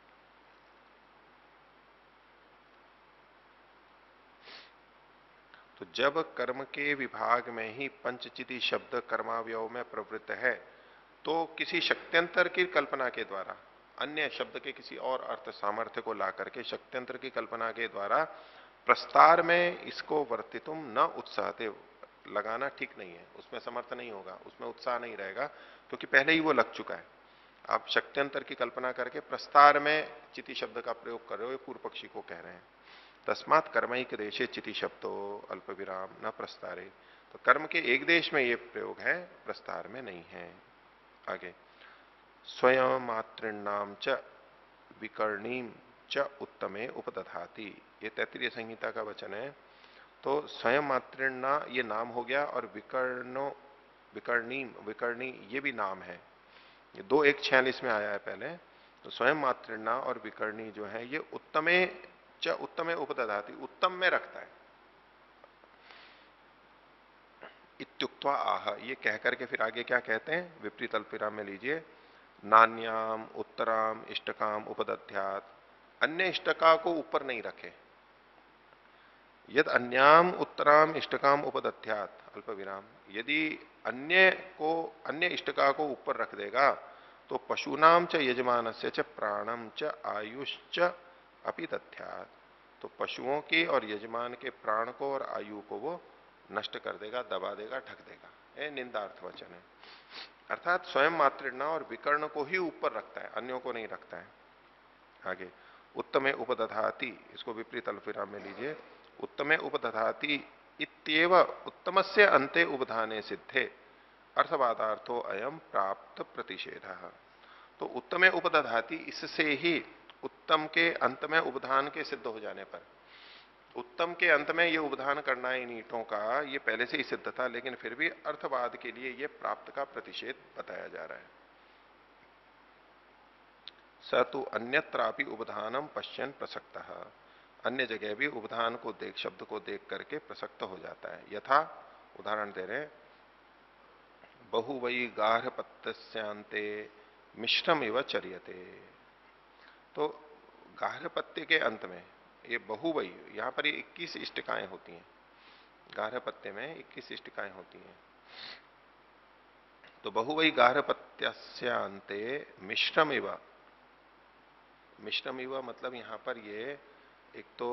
तो जब कर्म के विभाग में ही पंचचिति शब्द कर्मावयव में प्रवृत्त है, तो किसी शक्त्यंतर की कल्पना के द्वारा, अन्य शब्द के किसी और अर्थ सामर्थ्य को ला करके शक्त्यंतर की कल्पना के द्वारा प्रस्तार में इसको वर्तितुम न उत्साहते, लगाना ठीक नहीं है, उसमें समर्थ नहीं होगा, उसमें उत्साह नहीं रहेगा, क्योंकि पहले ही वो लग चुका है। आप शक्त्यंतर की कल्पना करके प्रस्तार में चिति शब्द का प्रयोग कर रहे हो, ये पूर्व पक्षी को कह रहे हैं। तस्मात् कर्मैक देशे चिति शब्दो अल्प विराम न प्रस्तारे, तो कर्म के एक देश में ये प्रयोग है, प्रस्तार में नहीं है। आगे स्वयं मातृणाम च विकर्णीम च उत्तमे उपदधाति, ये तैत्तिरीय संहिता का वचन है। तो स्वयं मातृणा ये नाम हो गया, और विकर्णो विकर्णीम विकर्णी ये भी नाम है, ये दो एक छियालीस में आया है पहले। तो स्वयं मातृणा और विकर्णी जो है ये उत्तमे च उत्तमे उपदधाति, उत्तम में रखता है। इत्युक्त्वा आह, ये कहकर के फिर आगे क्या कहते हैं, विपरीत अल्पविराम में लीजिए, नान्याम उत्तराम इष्टकाम उपदध्यात, अन्य इष्टका को ऊपर नहीं रखे, यद अन्याम उत्तराम इष्टकाम उपदध्यात अल्प विराम, यदि अन्य को अन्य इष्टका को ऊपर रख देगा तो पशुनाम च यजमानस्य च प्राणम च आयुश्च अपि दध्यात, तो पशुओं की और यजमान के प्राण को और आयु को वो नष्ट कर देगा, दबा देगा, ढक देगा। ये निंदार्थ वचन है। अर्थात स्वयं मातृणा और विकर्ण को ही ऊपर रखता है, अन्यों को नहीं रखता है। आगे उत्तमे उपदधाति, इसको विपरीत अल्पविराम में लीजिए। उत्तमे उपदधाति इत्येव उत्तमस्य अन्ते उपधाने सिद्धे अर्थवादार्थो अयम प्राप्त प्रतिषेधः। तो उत्तमे उपदधाति, इससे ही उत्तम के अंत में उपधान के सिद्ध हो जाने पर, उत्तम के अंत में ये उपधान करना है इन ईंटों का, ये पहले से ही सिद्ध था, लेकिन फिर भी अर्थवाद के लिए ये प्राप्त का प्रतिषेध बताया जा रहा है। स तो अन्यत्रापि उपधानम पश्यन प्रसक्तः, अन्य जगह भी उपधान को देख, शब्द को देख करके प्रसक्त हो जाता है। यथा उदाहरण दे रहे, बहु वही गार्हपत्यस्यांते मिश्रम इव चर्यते। तो गार्हपत्य के अंत में ये बहुवई, यहां पर ये इक्कीस इष्टिकाएं होती हैं। गार्हपत्य में इक्कीस इष्टिकाएं होती हैं। तो बहुवई गार्हपत्यस्यांते मिश्रम इव, मिश्रम इव मतलब यहां पर ये एक तो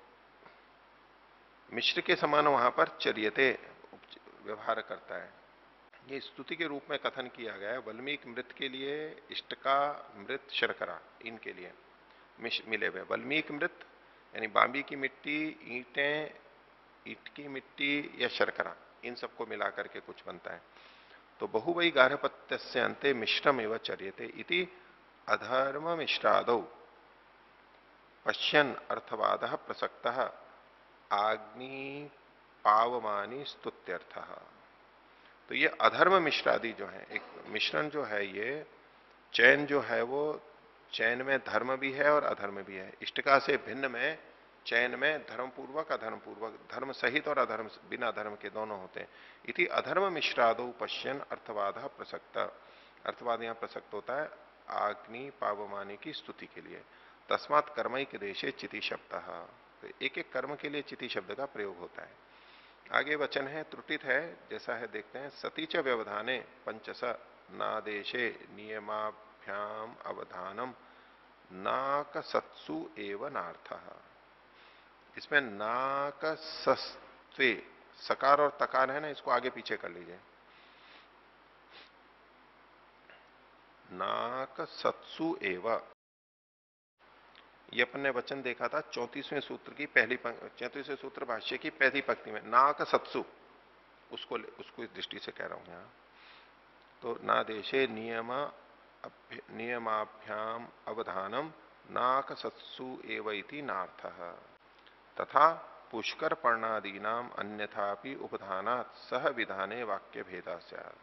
मिश्र के समान वहां पर चर्यते व्यवहार करता है। ये स्तुति के रूप में कथन किया गया है। वल्मीक मृत के लिए इष्टका, मृत, शर्करा, इनके लिए मिले हुए। वल्मीक मृत यानी बांबी की मिट्टी, ईंटें, ईंट की मिट्टी या शर्करा, इन सबको मिला करके कुछ बनता है। तो बहुवई गार्हपत्यस्य अन्ते मिश्रम एवं चर्यते इति अधर्म मिश्रादौ पश्यन् अर्थवादः प्रसक्तः आग्नि पावमानी स्तुत्यर्थः। तो ये अधर्म मिश्रादि जो है, एक मिश्रण जो है, ये चैन जो है वो चैन में धर्म भी है और अधर्म भी है। इष्टका से भिन्न में चैन में धर्म पूर्वक, अधर्म पूर्वक, धर्म सहित और अधर्म बिना धर्म के दोनों होते हैं। इति अधर्म मिश्रादो पश्यन अर्थवाद प्रसक्त, अर्थवाद यहां प्रसक्त होता है आग्नि पावमानी की स्तुति के लिए। तस्मात् कर्मैक देशे चिति शब्द, तो एक एक कर्म के लिए चिति शब्द का प्रयोग होता है। आगे वचन है, त्रुटित है, जैसा है देखते हैं। सती च व्यवधाने पंचस नादेशे नियमाभ्याम अवधानम नाक सत्सु एव नार्थः। इसमें नाक सस्त्वे, सकार और तकार है ना, इसको आगे पीछे कर लीजिए। नाक सत्सु एव, ये अपन ने वचन देखा था चौंतीसवें सूत्र की पहली, चौंतीसवें सूत्र भाष्य की पहली पंक्ति में। नाक सत्सु, उसको उसको इस दृष्टि से कह रहा हूं यहां। तो ना देशे नियम नियमाभ्याम अवधानम नाक सत्सु एव इति नार्थः। तथा पुष्कर पर्णादीनाम अन्यथापि उपधानात् सह विधाने वाक्य भेदा स्यात्।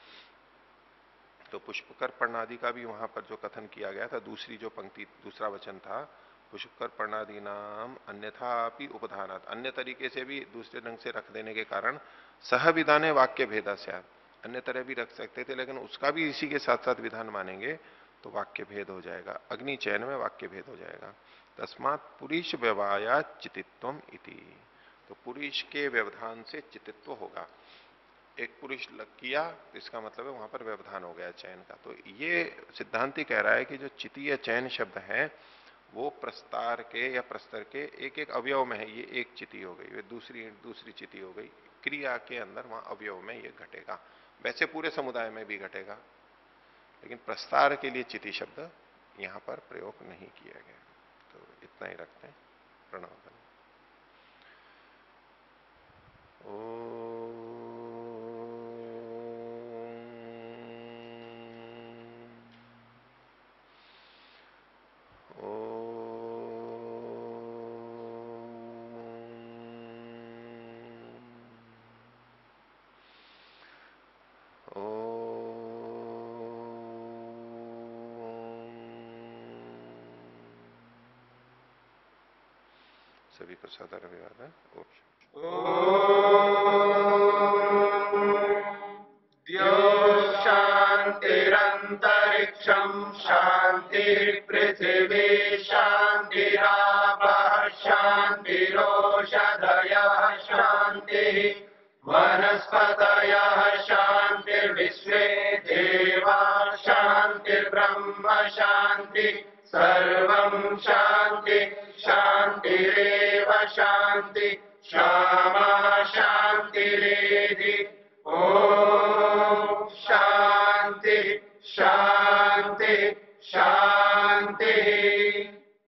तो पुष्कर पर्णादि का भी वहां पर जो कथन किया गया था, दूसरी जो पंक्ति, दूसरा वचन था, पुष्कर पर्णादि नाम अन्यथापि उपधानात्, अन्य तरीके से भी दूसरे ढंग से रख देने के कारण सह विधाने वाक्य भेदा स्यात्, अन्य तरह भी रख सकते थे, लेकिन उसका भी इसी के साथ साथ विधान मानेंगे तो वाक्य भेद हो जाएगा, अग्नि चयन में वाक्य भेद हो जाएगा। तस्मात् पुरुष व्यवाया चितित्वम इति, तो पुरुष के व्यवधान से चितित्व होगा। एक पुरुष लग किया तो इसका मतलब है वहां पर व्यवधान हो गया चयन का। तो ये सिद्धांति कह रहा है कि जो चिति या चयन शब्द है वो प्रस्तार के या प्रस्तर के एक एक अवयव में है। ये एक चिति हो गई, वे दूसरी दूसरी चिति हो गई, क्रिया के अंदर वहां अवयव में ये घटेगा। वैसे पूरे समुदाय में भी घटेगा, लेकिन प्रस्तार के लिए चिति शब्द यहां पर प्रयोग नहीं किया गया। तो इतना ही रखते हैं। प्रणव। ओ सभी को सदा रविवार है। शांतिरंतरिक्षम शांति पृथिवी शांतिरापः शांतिरोषधयः शांति वनस्पतयः शांतिर्विश्वे देवा शांतिर्ब्रह्म शांति सर्वं शांति शांतिरेव शांति क्षमा शांति शान्तिरेधि